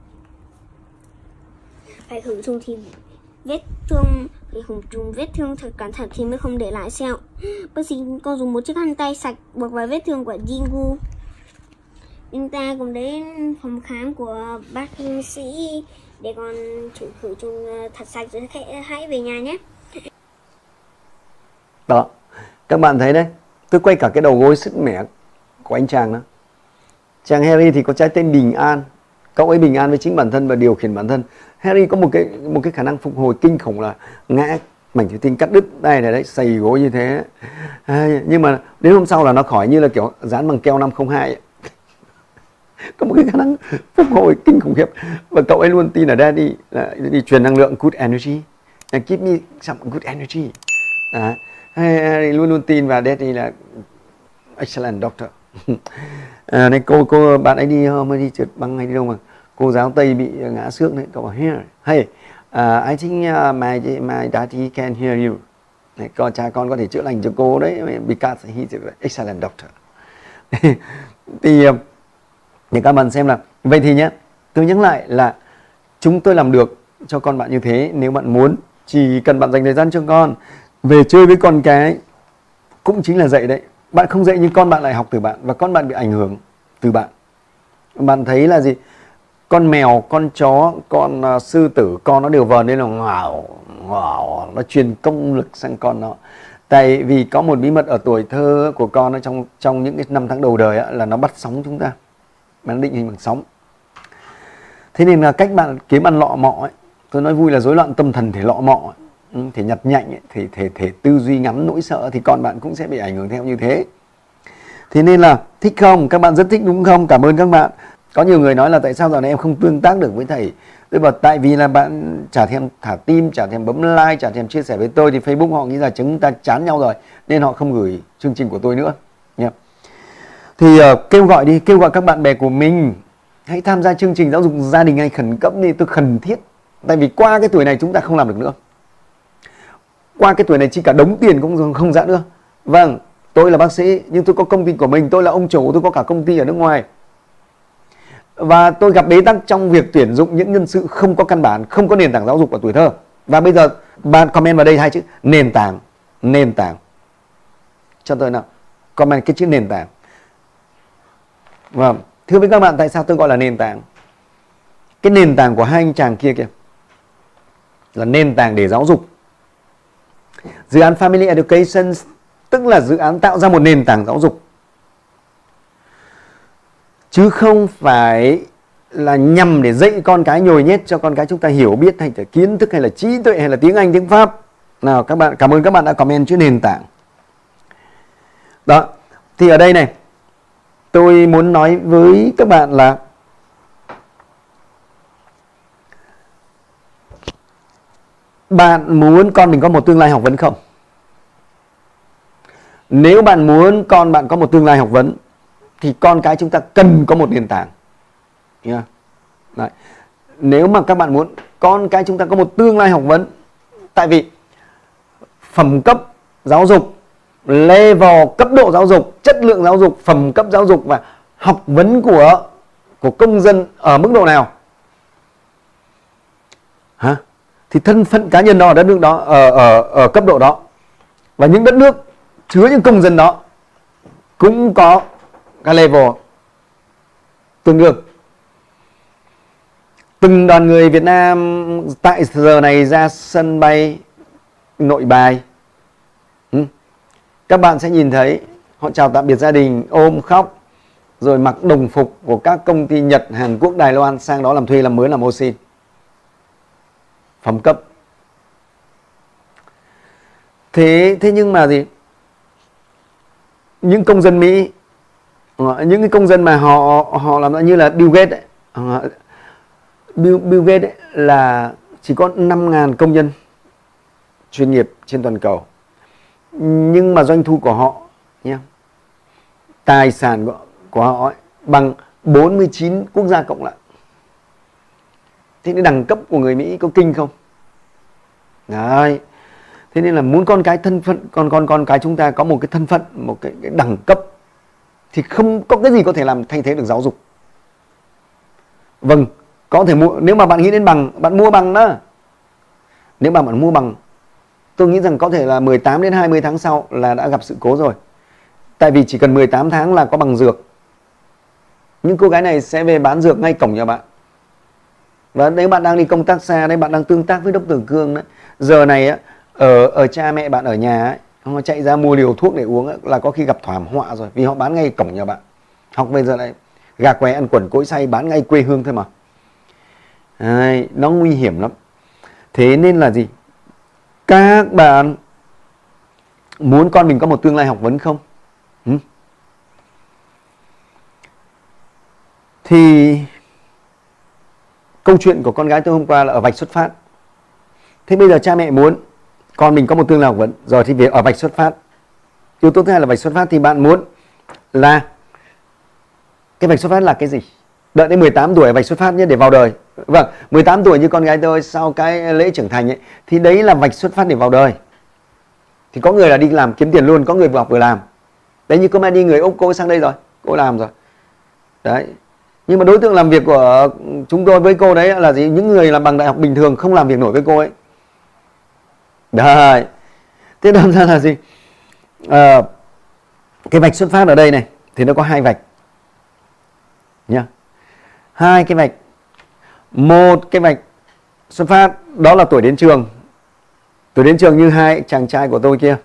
Phải khử trùng thì vết thương thật cẩn thận thì mới không để lại sẹo. Bác sĩ con dùng một chiếc khăn tay sạch buộc vào vết thương của Jingu. Chúng ta cùng đến phòng khám của bác sĩ để con khử trùng thật sạch rồi hãy về nhà nhé. Đó, các bạn thấy đấy, tôi quay cả cái đầu gối sứt mẻ của anh chàng đó. Chàng Harry thì có trái tim bình an, cậu ấy bình an với chính bản thân và điều khiển bản thân. Harry có một cái khả năng phục hồi kinh khủng là ngã mảnh thủy tinh cắt đứt đây này đấy, xầy gối như thế. Nhưng mà đến hôm sau là nó khỏi như là kiểu dán bằng keo 502 ấy. Có một cái khả năng phục hồi kinh khủng khiếp. Và cậu ấy luôn tin ở Daddy là đi truyền năng lượng good energy, give me some good energy. Harry luôn luôn tin vào Daddy là excellent doctor. Này cô bạn ấy đi hôm đi trượt băng hay đi đâu mà cô giáo Tây bị ngã xước đấy, cậu bảo here, hey, I think my daddy can hear you. Này, cha con có thể chữa lành cho cô đấy, because he's an excellent doctor. Thì để các bạn xem là vậy thì nhé, tôi nhắc lại là chúng tôi làm được cho con bạn như thế. Nếu bạn muốn, chỉ cần bạn dành thời gian cho con, về chơi với con cái cũng chính là dạy đấy. Bạn không dạy nhưng con bạn lại học từ bạn, và con bạn bị ảnh hưởng từ bạn. Bạn thấy là gì? Con mèo, con chó, con sư tử, con nó đều vờn lên là ngào, nó truyền công lực sang con nó. Tại vì có một bí mật ở tuổi thơ của con nó, trong những cái năm tháng đầu đời á, là nó bắt sóng chúng ta, nó định hình bằng sóng. Thế nên là cách bạn kiếm ăn lọ mọ ấy, tôi nói vui là rối loạn tâm thần thể lọ mọ ấy, thể nhặt nhạnh ấy, thể tư duy ngắm nỗi sợ, thì con bạn cũng sẽ bị ảnh hưởng theo như thế. Thế nên là thích không? Các bạn rất thích đúng không? Cảm ơn các bạn. Có nhiều người nói là tại sao giờ này em không tương tác được với thầy? Tôi bảo tại vì là bạn chả thèm thả tim, chả thèm bấm like, chả thèm chia sẻ với tôi, thì Facebook họ nghĩ là chúng ta chán nhau rồi, nên họ không gửi chương trình của tôi nữa. Thì kêu gọi các bạn bè của mình hãy tham gia chương trình giáo dục gia đình hay khẩn cấp đi. Tôi khẩn thiết. Tại vì qua cái tuổi này chúng ta không làm được nữa. Qua cái tuổi này chỉ cả đống tiền cũng không ra nữa. Vâng, tôi là bác sĩ nhưng tôi có công ty của mình, tôi là ông chủ, tôi có cả công ty ở nước ngoài. Và tôi gặp bế tắc trong việc tuyển dụng những nhân sự không có căn bản, không có nền tảng giáo dục ở tuổi thơ. Và bây giờ bạn comment vào đây 2 chữ nền tảng. Nền tảng. Cho tôi nào. Comment cái chữ nền tảng. Vâng, thưa với các bạn, tại sao tôi gọi là nền tảng? Cái nền tảng của hai anh chàng kia kìa là nền tảng để giáo dục. Dự án Family Education tức là dự án tạo ra một nền tảng giáo dục, chứ không phải là nhằm để dạy con cái, nhồi nhét cho con cái chúng ta hiểu biết hay là kiến thức hay là trí tuệ hay là tiếng Anh, tiếng Pháp. Nào các bạn, cảm ơn các bạn đã comment chữ nền tảng. Đó, thì ở đây này, tôi muốn nói với các bạn là bạn muốn con mình có một tương lai học vấn không? Nếu bạn muốn con bạn có một tương lai học vấn thì con cái chúng ta cần có một nền tảng. Đấy. Nếu mà các bạn muốn con cái chúng ta có một tương lai học vấn, tại vì phẩm cấp giáo dục, level, cấp độ giáo dục, chất lượng giáo dục, phẩm cấp giáo dục và học vấn của công dân ở mức độ nào? Thì thân phận cá nhân đó ở đất nước đó, ở cấp độ đó, và những đất nước chứa những công dân đó cũng có cái level tương đương. Từng đoàn người Việt Nam tại giờ này ra sân bay Nội Bài các bạn sẽ nhìn thấy họ chào tạm biệt gia đình, ôm khóc, rồi mặc đồng phục của các công ty Nhật, Hàn Quốc, Đài Loan sang đó làm thuê, làm mới, làm ô xin. Phẩm cấp. Thế nhưng mà gì? Những công dân Mỹ, những cái công dân mà họ làm như là Bill Gates ấy, Bill Gates ấy là chỉ có 5.000 công nhân chuyên nghiệp trên toàn cầu, nhưng mà doanh thu của họ nhé, tài sản của họ ấy, bằng 49 quốc gia cộng lại. Thế nên đẳng cấp của người Mỹ có kinh không? Đấy. Thế nên là muốn con cái thân phận, con cái chúng ta có một cái thân phận, một cái đẳng cấp, thì không có cái gì có thể làm thay thế được giáo dục. Vâng, có thể mua, nếu mà bạn nghĩ đến bằng, bạn mua bằng đó. Nếu mà bạn mua bằng, tôi nghĩ rằng có thể là 18 đến 20 tháng sau là đã gặp sự cố rồi. Tại vì chỉ cần 18 tháng là có bằng dược. Những cô gái này sẽ về bán dược ngay cổng nhà bạn. Và nếu bạn đang đi công tác xa đấy, bạn đang tương tác với Dr. Cương đấy, giờ này á, ở cha mẹ bạn ở nhà ấy, họ chạy ra mua liều thuốc để uống ấy, là có khi gặp thảm họa rồi, vì họ bán ngay cổng nhà bạn. Học bây giờ lại gà què ăn quần cối xay, bán ngay quê hương thôi mà. Đấy, nó nguy hiểm lắm. Thế nên là gì? Các bạn muốn con mình có một tương lai học vấn không? Thì câu chuyện của con gái tôi hôm qua là ở vạch xuất phát. Thế bây giờ cha mẹ muốn con mình có một tương lai học vấn, rồi thì về ở vạch xuất phát. Yếu tố thứ hai là vạch xuất phát, thì bạn muốn là cái vạch xuất phát là cái gì? Đợi đến 18 tuổi vạch xuất phát nhé, để vào đời. Vâng, 18 tuổi như con gái tôi sau cái lễ trưởng thành ấy, thì đấy là vạch xuất phát để vào đời. Thì có người là đi làm kiếm tiền luôn, có người vừa học vừa làm. Đấy, như comedy người Úc, cô sang đây rồi, cô làm rồi. Đấy. Nhưng mà đối tượng làm việc của chúng tôi với cô đấy là gì? Những người làm bằng đại học bình thường không làm việc nổi với cô ấy. Đấy. Thế đâm ra là gì? Cái vạch xuất phát ở đây này thì nó có hai vạch nhá. Hai cái vạch. Một cái vạch xuất phát đó là tuổi đến trường. Tuổi đến trường như hai chàng trai của tôi kia.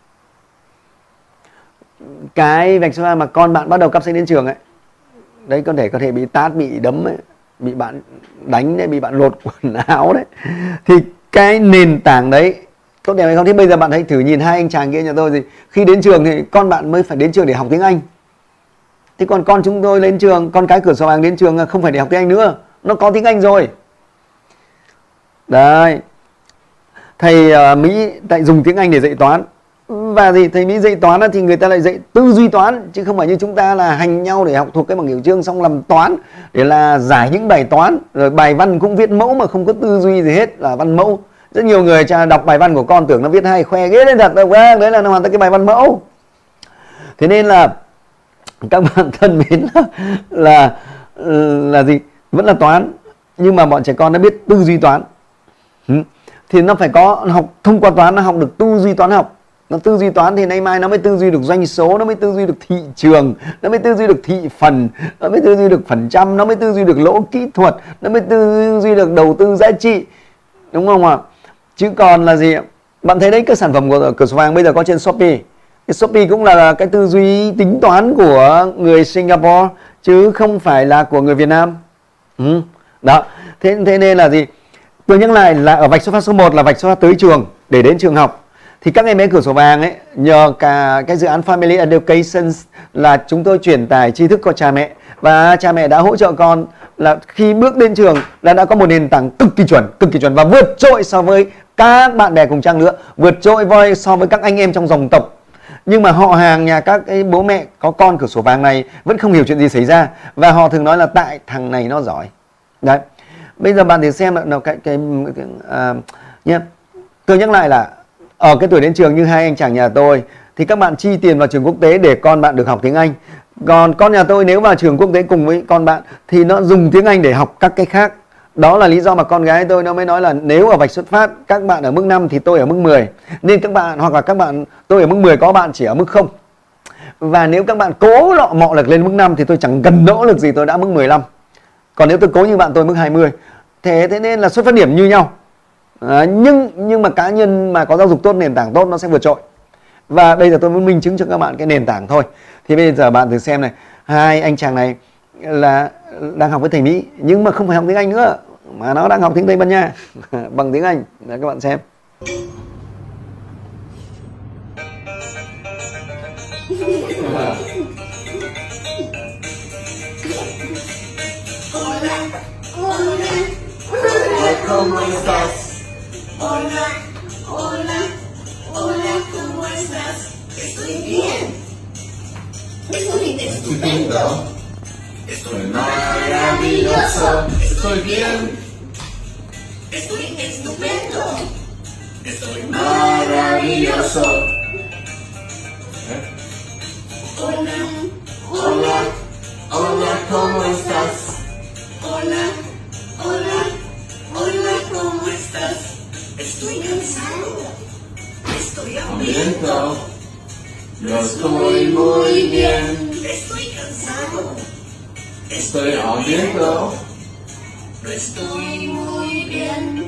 Cái vạch xuất phát mà con bạn bắt đầu cắp sách đến trường ấy, đấy có thể bị tát, bị đấm ấy, bị bạn đánh đấy, bị bạn lột quần áo đấy. Thì cái nền tảng đấy tốt đẹp hay không? Thế bây giờ bạn hãy thử nhìn hai anh chàng kia nhà tôi gì. Khi đến trường thì con bạn mới phải đến trường để học tiếng Anh. Thế còn con chúng tôi lên trường, con cái Cửa Sổ Vàng đến trường không phải để học tiếng Anh nữa, nó có tiếng Anh rồi. Đấy. Thầy Mỹ tại dùng tiếng Anh để dạy toán. Và gì? Thầy Mỹ dạy toán thì người ta lại dạy tư duy toán, chứ không phải như chúng ta là hành nhau để học thuộc cái bằng hiểu chương xong làm toán để là giải những bài toán, rồi bài văn cũng viết mẫu mà không có tư duy gì hết, là văn mẫu. Rất nhiều người đọc bài văn của con tưởng nó viết hay, khoe ghê lên thật đâu, đấy là nó hoàn thành cái bài văn mẫu. Thế nên là các bạn thân mến là gì? Vẫn là toán, nhưng mà bọn trẻ con nó biết tư duy toán. Thì nó phải có học thông qua toán, nó học được tư duy toán học. Nó tư duy toán thì nay mai nó mới tư duy được doanh số, nó mới tư duy được thị trường, nó mới tư duy được thị phần, nó mới tư duy được phần trăm, nó mới tư duy được lỗ kỹ thuật, nó mới tư duy được đầu tư giá trị. Đúng không ạ? Chứ còn là gì? Bạn thấy đấy, các sản phẩm của Cửa Sổ Vàng bây giờ có trên Shopee. Cái Shopee cũng là cái tư duy tính toán của người Singapore, chứ không phải là của người Việt Nam. Đó. Thế nên là gì? Tôi nhắc lại là ở vạch xuất phát số 1 là vạch xuất phát tới trường, để đến trường học. Thì các em bé Cửa Sổ Vàng ấy, nhờ cả cái dự án Family Education là chúng tôi truyền tải tri thức cho cha mẹ. Và cha mẹ đã hỗ trợ con là khi bước đến trường là đã có một nền tảng cực kỳ chuẩn và vượt trội so với các bạn bè cùng trang nữa, vượt trội so với các anh em trong dòng tộc. Nhưng mà họ hàng nhà các cái bố mẹ có con Cửa Sổ Vàng này vẫn không hiểu chuyện gì xảy ra, và họ thường nói là tại thằng này nó giỏi. Đấy. Bây giờ bạn thử xem là nhé. Tôi nhắc lại là ở cái tuổi đến trường như hai anh chàng nhà tôi thì các bạn chi tiền vào trường quốc tế để con bạn được học tiếng Anh. Còn con nhà tôi nếu vào trường quốc tế cùng với con bạn thì nó dùng tiếng Anh để học các cái khác. Đó là lý do mà con gái tôi nó mới nói là nếu ở vạch xuất phát các bạn ở mức 5 thì tôi ở mức 10. Nên các bạn, hoặc là các bạn tôi ở mức 10, có bạn chỉ ở mức 0. Và nếu các bạn cố lọ mọ lực lên mức 5 thì tôi chẳng cần nỗ lực gì, tôi đã mức 15. Còn nếu tôi cố như bạn tôi mức 20. Thế nên là xuất phát điểm như nhau. Nhưng mà cá nhân mà có giáo dục tốt, nền tảng tốt nó sẽ vượt trội. Và bây giờ tôi muốn minh chứng cho các bạn cái nền tảng thôi. Thì bây giờ bạn thử xem này, hai anh chàng này là đang học với thầy Mỹ nhưng mà không phải học tiếng Anh nữa, mà nó đang học tiếng Tây Ban Nha bằng tiếng Anh. Để các bạn xem. ¿Cómo estás? Hola, hola, hola, ¿cómo estás? Estoy bien. Estoy estupendo. Estoy maravilloso. Estoy bien. Estoy estupendo. Estoy maravilloso. Hola, hola, hola, ¿cómo estás? Hola, hola, hola, ¿cómo estás? Estoy cansado. Estoy hambriento. Yo estoy muy bien. Estoy cansado. Estoy hambriento. No estoy muy bien.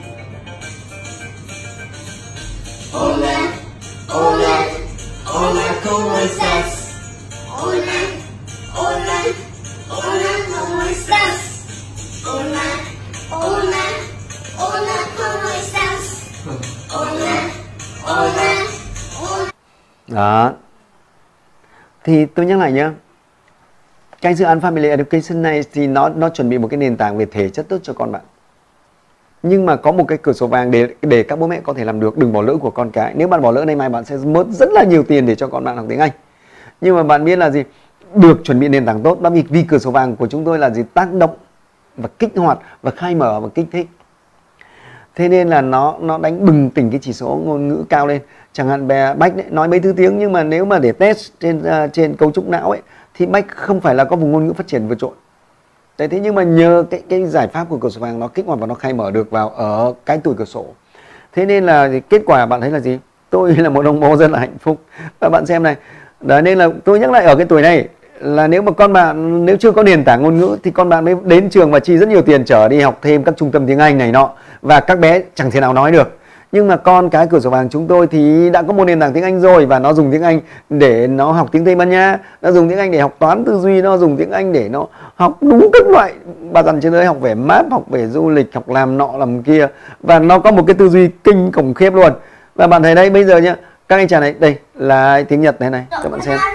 Hola, hola, hola, ¿cómo estás? Hola, hola, hola, ¿cómo estás? Hola, hola, hola, ¿cómo estás? Hola, hola, hola. Đó. Thì tôi nhắc lại nhé, cái dự án Family Education này thì nó chuẩn bị một cái nền tảng về thể chất tốt cho con bạn. Nhưng mà có một cái cửa sổ vàng để các bố mẹ có thể làm được, đừng bỏ lỡ của con cái. Nếu bạn bỏ lỡ nay mai bạn sẽ mất rất là nhiều tiền để cho con bạn học tiếng Anh. Nhưng mà bạn biết là gì? Được chuẩn bị nền tảng tốt, đó vì cửa sổ vàng của chúng tôi là gì? Tác động và kích hoạt và khai mở và kích thích. Thế nên là nó đánh bừng tỉnh cái chỉ số ngôn ngữ cao lên. Chẳng hạn bé Bách đấy, nói mấy thứ tiếng nhưng mà nếu mà để test trên cấu trúc não ấy thì Bách không phải là có vùng ngôn ngữ phát triển vượt trội. Đấy, thế nhưng mà nhờ cái giải pháp của cửa sổ vàng nó kích hoạt và nó khai mở được vào ở cái tuổi cửa sổ. Thế nên là kết quả bạn thấy là gì? Tôi là một ông bố rất là hạnh phúc. Và bạn xem này, đấy, nên là tôi nhắc lại ở cái tuổi này là nếu mà con bạn nếu chưa có nền tảng ngôn ngữ thì con bạn mới đến trường và chi rất nhiều tiền chở đi học thêm các trung tâm tiếng Anh này nọ, và các bé chẳng thể nào nói được. Nhưng mà con cái cửa sổ vàng chúng tôi thì đã có một nền tảng tiếng Anh rồi, và nó dùng tiếng Anh để nó học tiếng Tây Ban Nha, nó dùng tiếng Anh để học toán tư duy, nó dùng tiếng Anh để nó học đúng các loại bà dặn trên đấy, học về map, học về du lịch, học làm nọ làm kia, và nó có một cái tư duy kinh khủng khiếp luôn. Và bạn thấy đấy, bây giờ nhá, các anh chàng này, đây là tiếng Nhật này này, các bạn xem.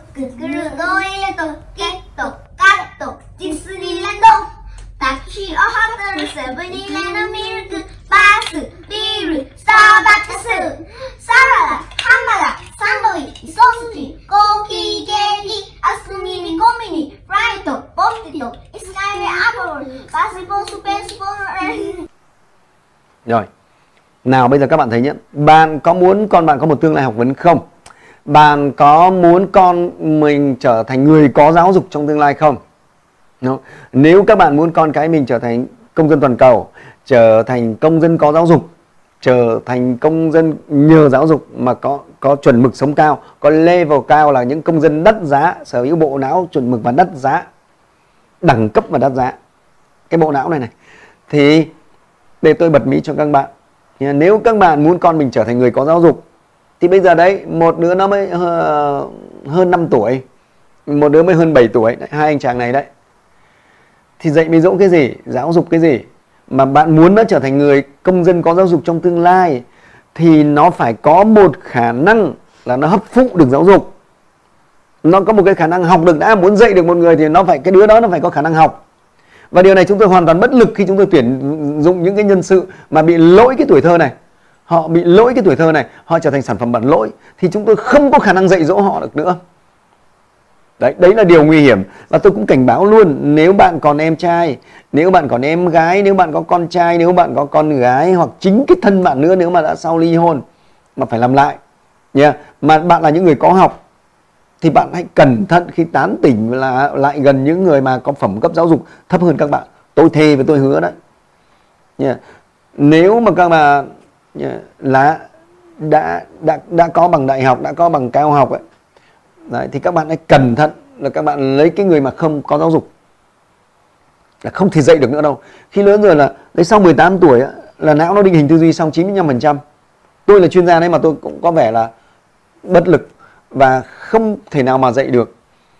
Rồi, nào bây giờ các bạn thấy nhé, bạn có muốn con bạn có một tương lai học vấn không? Bạn có muốn con mình trở thành người có giáo dục trong tương lai không? Nếu các bạn muốn con cái mình trở thành công dân toàn cầu, trở thành công dân có giáo dục, trở thành công dân nhờ giáo dục mà có chuẩn mực sống cao, có level cao, là những công dân đắt giá, sở hữu bộ não chuẩn mực và đắt giá, đẳng cấp và đắt giá, cái bộ não này thì để tôi bật mí cho các bạn. Nếu các bạn muốn con mình trở thành người có giáo dục thì bây giờ đấy, một đứa nó mới hơn 5 tuổi, một đứa mới hơn 7 tuổi đấy, hai anh chàng này đấy, thì dạy mày dỗ cái gì, giáo dục cái gì, mà bạn muốn nó trở thành người công dân có giáo dục trong tương lai thì nó phải có một khả năng là nó hấp thụ được giáo dục, nó có một cái khả năng học được đã. Muốn dạy được một người thì nó phải, cái đứa đó nó phải có khả năng học. Và điều này chúng tôi hoàn toàn bất lực khi chúng tôi tuyển dụng những cái nhân sự mà bị lỗi cái tuổi thơ này. Họ bị lỗi cái tuổi thơ này, họ trở thành sản phẩm bản lỗi, thì chúng tôi không có khả năng dạy dỗ họ được nữa. Đấy là điều nguy hiểm. Và tôi cũng cảnh báo luôn, nếu bạn còn em trai, nếu bạn còn em gái, nếu bạn có con trai, nếu bạn có con gái, hoặc chính cái thân bạn nữa, nếu mà đã sau ly hôn mà phải làm lại nha, mà bạn là những người có học thì bạn hãy cẩn thận khi tán tỉnh lại gần những người mà có phẩm cấp giáo dục thấp hơn các bạn. Tôi thề và tôi hứa đấy nha. Nếu mà các bạn là đã có bằng đại học, đã có bằng cao học ấy, đấy, thì các bạn hãy cẩn thận là các bạn lấy cái người mà không có giáo dục, là không thể dạy được nữa đâu. Khi lớn rồi là đấy, sau 18 tuổi ấy, là não nó định hình tư duy xong 95%. Tôi là chuyên gia đấy mà tôi cũng có vẻ là bất lực và không thể nào mà dạy được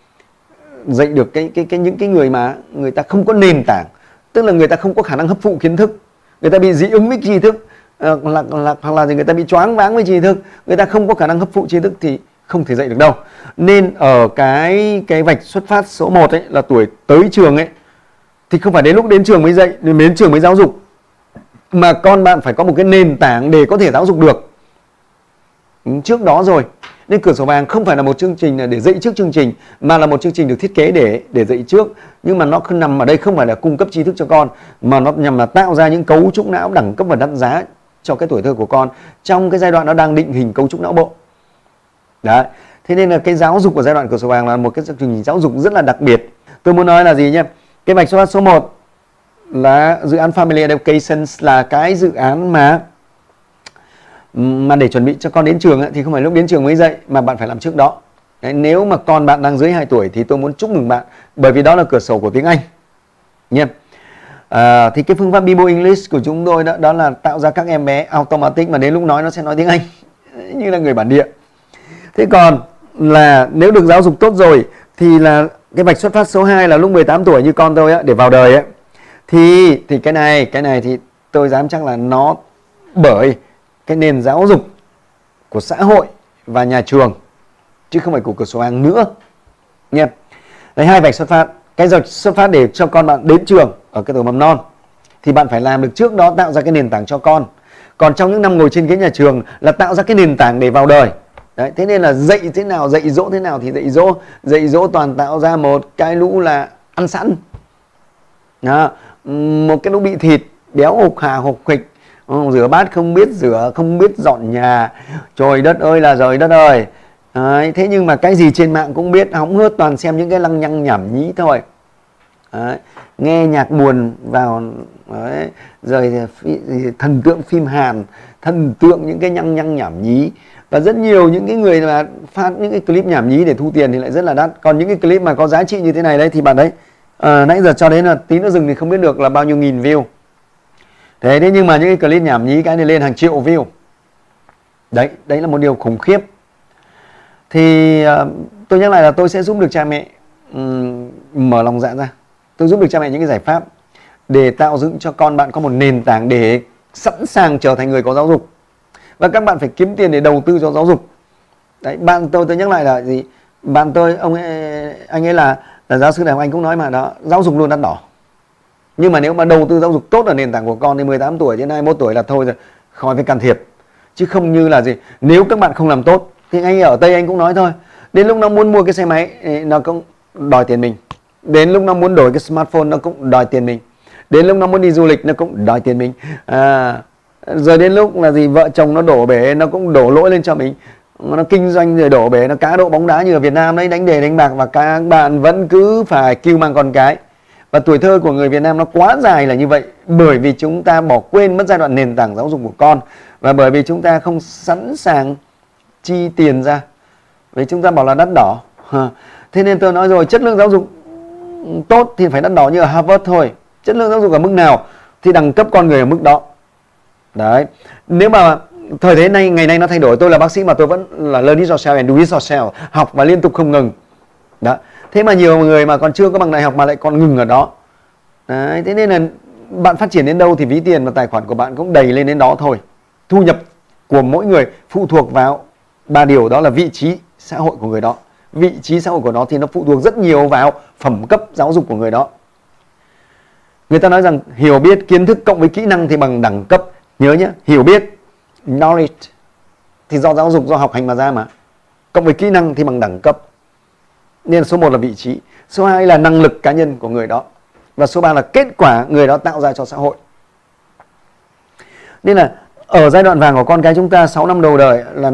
những cái người mà người ta không có nền tảng, tức là người ta không có khả năng hấp thụ kiến thức, người ta bị dị ứng với tri thức, hoặc là người ta bị choáng váng với tri thức, người ta không có khả năng hấp thụ tri thức thì không thể dạy được đâu. Nên ở cái vạch xuất phát số 1 ấy là tuổi tới trường ấy, thì không phải đến lúc đến trường mới dạy, đến trường mới giáo dục, mà con bạn phải có một cái nền tảng để có thể giáo dục được trước đó rồi. Nên cửa sổ vàng không phải là một chương trình để dạy trước chương trình, mà là một chương trình được thiết kế để dạy trước. Nhưng mà nó không nằm ở đây không phải là cung cấp tri thức cho con, mà nó nhằm là tạo ra những cấu trúc não đẳng cấp và đắt giá cho cái tuổi thơ của con trong cái giai đoạn nó đang định hình cấu trúc não bộ. Đấy. Thế nên là cái giáo dục của giai đoạn cửa sổ vàng là một cái chương trình giáo dục rất là đặc biệt. Tôi muốn nói là gì nhé? Cái vạch xuất phát số 1 là dự án Family Education, là cái dự án mà để chuẩn bị cho con đến trường ấy, thì không phải lúc đến trường mới dạy, mà bạn phải làm trước đó. Đấy, nếu mà con bạn đang dưới 2 tuổi thì tôi muốn chúc mừng bạn, bởi vì đó là cửa sổ của tiếng Anh nhé. Thì cái phương pháp Bibo English của chúng tôi đó là tạo ra các em bé automatic mà đến lúc nói nó sẽ nói tiếng Anh như là người bản địa. Thế còn là nếu được giáo dục tốt rồi thì là cái vạch xuất phát số 2 là lúc 18 tuổi như con tôi á, để vào đời ấy, thì cái này thì tôi dám chắc là nó bởi cái nền giáo dục của xã hội và nhà trường, chứ không phải của cửa sổ vàng nữa nha. Đấy, 2 vạch xuất phát. Cái vạch xuất phát để cho con bạn đến trường ở cái tuổi mầm non thì bạn phải làm được trước đó, tạo ra cái nền tảng cho con. Còn trong những năm ngồi trên ghế nhà trường là tạo ra cái nền tảng để vào đời. Đấy, thế nên là dạy thế nào, dạy dỗ thế nào thì dạy dỗ toàn tạo ra một cái lũ là ăn sẵn. Đó, một cái lũ bị thịt, béo hục hà hục khịch, rửa bát không biết rửa, không biết dọn nhà, trời đất ơi là trời đất ơi. Đấy, thế nhưng mà cái gì trên mạng cũng biết, hóng hớt, toàn xem những cái lăng nhăng nhảm nhí thôi. Đấy, nghe nhạc buồn vào. Đấy, rồi thần tượng phim Hàn, thần tượng những cái nhăng nhảm nhí. Và rất nhiều những cái người mà phát những cái clip nhảm nhí để thu tiền thì lại rất là đắt. Còn những cái clip mà có giá trị như thế này đấy thì bạn đấy nãy giờ cho đến là tí nữa dừng thì không biết được là bao nhiêu nghìn view. Thế nhưng mà những cái clip nhảm nhí cái này lên hàng triệu view. Đấy là một điều khủng khiếp. Thì tôi nhắc lại là tôi sẽ giúp được cha mẹ mở lòng dạ ra. Tôi giúp được cha mẹ những cái giải pháp để tạo dựng cho con bạn có một nền tảng để sẵn sàng trở thành người có giáo dục. Và các bạn phải kiếm tiền để đầu tư cho giáo dục. Đấy, bạn tôi nhắc lại là gì? Bạn tôi, anh ấy là giáo sư đại học Anh cũng nói mà đó, giáo dục luôn đắt đỏ. Nhưng mà nếu mà đầu tư giáo dục tốt ở nền tảng của con thì 18 tuổi đến 21 tuổi là thôi rồi, khỏi phải can thiệp. Chứ không như là gì? Nếu các bạn không làm tốt thì anh ở Tây Anh cũng nói thôi, đến lúc nó muốn mua cái xe máy nó cũng đòi tiền mình. Đến lúc nó muốn đổi cái smartphone nó cũng đòi tiền mình. Đến lúc nó muốn đi du lịch nó cũng đòi tiền mình. Rồi đến lúc là gì, vợ chồng nó đổ bể nó cũng đổ lỗi lên cho mình. Nó kinh doanh rồi đổ bể, nó cá độ bóng đá như ở Việt Nam đấy, đánh đề đánh bạc, và các bạn vẫn cứ phải kêu mang con cái. Và tuổi thơ của người Việt Nam nó quá dài là như vậy, bởi vì chúng ta bỏ quên mất giai đoạn nền tảng giáo dục của con, và bởi vì chúng ta không sẵn sàng chi tiền ra, vì chúng ta bảo là đắt đỏ. Thế nên tôi nói rồi, chất lượng giáo dục tốt thì phải đắt đỏ như ở Harvard thôi. Chất lượng giáo dục ở mức nào thì đẳng cấp con người ở mức đó. Đấy. Nếu mà thời thế này, ngày nay nó thay đổi, tôi là bác sĩ mà tôi vẫn là learn it yourself and do it yourself, học và liên tục không ngừng. Đó. Thế mà nhiều người mà còn chưa có bằng đại học mà lại còn ngừng ở đó. Đấy. Thế nên là bạn phát triển đến đâu thì ví tiền và tài khoản của bạn cũng đầy lên đến đó thôi. Thu nhập của mỗi người phụ thuộc vào 3 điều, đó là vị trí xã hội của người đó. Vị trí xã hội của nó thì nó phụ thuộc rất nhiều vào phẩm cấp giáo dục của người đó. Người ta nói rằng hiểu biết, kiến thức cộng với kỹ năng thì bằng đẳng cấp. Nhớ nhé, hiểu biết, knowledge thì do giáo dục, do học hành mà ra mà. Cộng với kỹ năng thì bằng đẳng cấp. Nên số 1 là vị trí, số 2 là năng lực cá nhân của người đó, và số 3 là kết quả người đó tạo ra cho xã hội. Nên là ở giai đoạn vàng của con cái chúng ta 6 năm đầu đời là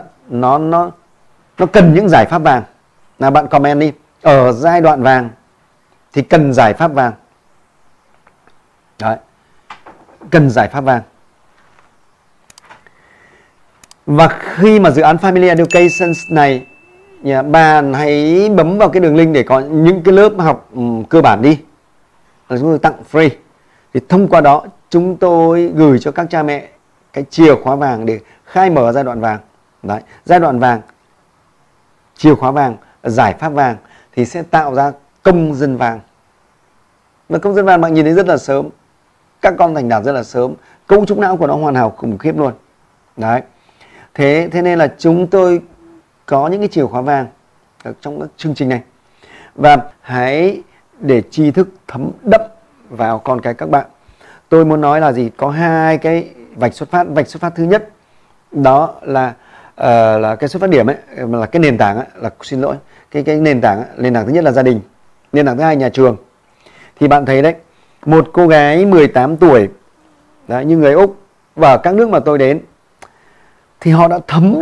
nó cần những giải pháp vàng. Là bạn comment đi, ở giai đoạn vàng thì cần giải pháp vàng. Đấy, cần giải pháp vàng. Và khi mà dự án Family Education này, bạn hãy bấm vào cái đường link để có những cái lớp học cơ bản đi, là chúng tôi tặng free. Thì thông qua đó chúng tôi gửi cho các cha mẹ cái chìa khóa vàng để khai mở giai đoạn vàng. Đấy, giai đoạn vàng chìa khóa vàng, giải pháp vàng thì sẽ tạo ra công dân vàng. Và công dân vàng bạn nhìn thấy rất là sớm, các con thành đạt rất là sớm, cấu trúc não của nó hoàn hảo khủng khiếp luôn. Đấy. Thế nên là chúng tôi có những cái chìa khóa vàng ở trong các chương trình này. Và hãy để tri thức thấm đậm vào con cái các bạn. Tôi muốn nói là gì? Có hai cái vạch xuất phát. Vạch xuất phát thứ nhất đó là cái xuất phát điểm ấy, là cái nền tảng ấy, là xin lỗi, cái nền tảng thứ nhất là gia đình, nền tảng thứ hai nhà trường. Thì bạn thấy đấy, một cô gái 18 tuổi đấy, như người Úc và các nước mà tôi đến thì họ đã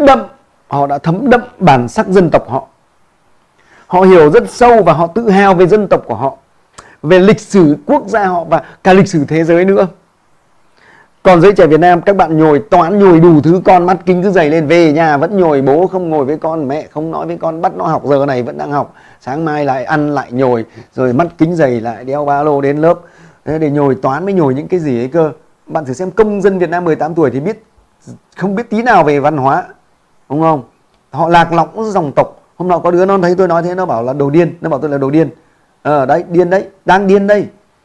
thấm đậm bản sắc dân tộc họ. Họ hiểu rất sâu và họ tự hào về dân tộc của họ, về lịch sử quốc gia họ và cả lịch sử thế giới nữa. Còn giới trẻ Việt Nam, các bạn nhồi toán, nhồi đủ thứ, con mắt kính cứ dày lên, về nhà vẫn nhồi, bố không ngồi với con, mẹ không nói với con, bắt nó học, giờ này vẫn đang học, sáng mai lại ăn lại nhồi, rồi mắt kính dày lại đeo ba lô đến lớp. Thế để nhồi toán mới nhồi những cái gì ấy cơ. Bạn thử xem công dân Việt Nam 18 tuổi thì không biết tí nào về văn hóa, đúng không? Họ lạc lõng dòng tộc. Hôm nọ có đứa nó thấy tôi nói thế, nó bảo là đồ điên, nó bảo tôi là đồ điên. Đấy, điên đấy, đang điên đây.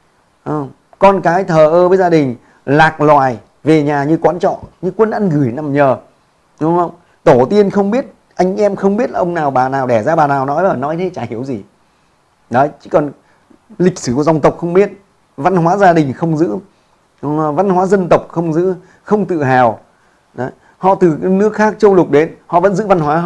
Con cái thờ ơ với gia đình, lạc loài, về nhà như quán trọ, như quân ăn gửi nằm nhờ, đúng không? Tổ tiên không biết, anh em không biết là ông nào bà nào đẻ ra bà nào, nói thế chả hiểu gì. Đấy, chứ còn lịch sử của dòng tộc không biết, văn hóa gia đình không giữ, văn hóa dân tộc không giữ, không tự hào. Đấy. Họ từ nước khác châu lục đến, họ vẫn giữ văn hóa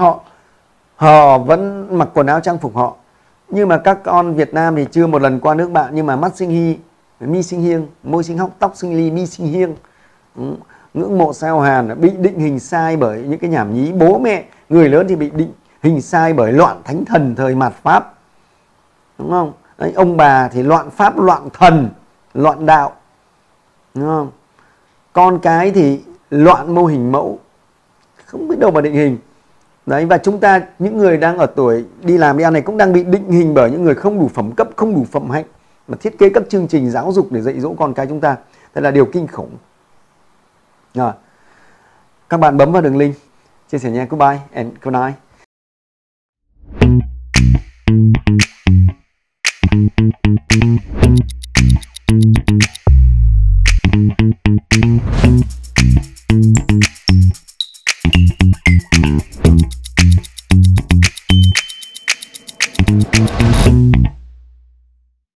họ vẫn mặc quần áo trang phục họ. Nhưng mà các con Việt Nam thì chưa một lần qua nước bạn, nhưng mà mắt sinh hy, mi sinh hiêng, môi sinh hóc, tóc sinh ly, mi sinh hiêng, ngưỡng mộ sao Hàn, bị định hình sai bởi những cái nhảm nhí. Bố mẹ người lớn thì bị định hình sai bởi loạn thánh thần thời mạt Pháp, đúng không? Đấy, ông bà thì loạn Pháp, loạn thần, loạn đạo, đúng không? Con cái thì loạn mô hình mẫu, không biết đâu mà định hình. Đấy, và chúng ta, những người đang ở tuổi đi làm đi ăn này, cũng đang bị định hình bởi những người không đủ phẩm cấp, không đủ phẩm hạnh, mà thiết kế các chương trình giáo dục để dạy dỗ con cái chúng ta. Thế là điều kinh khủng. Rồi, các bạn bấm vào đường link chia sẻ nha. Goodbye and good night.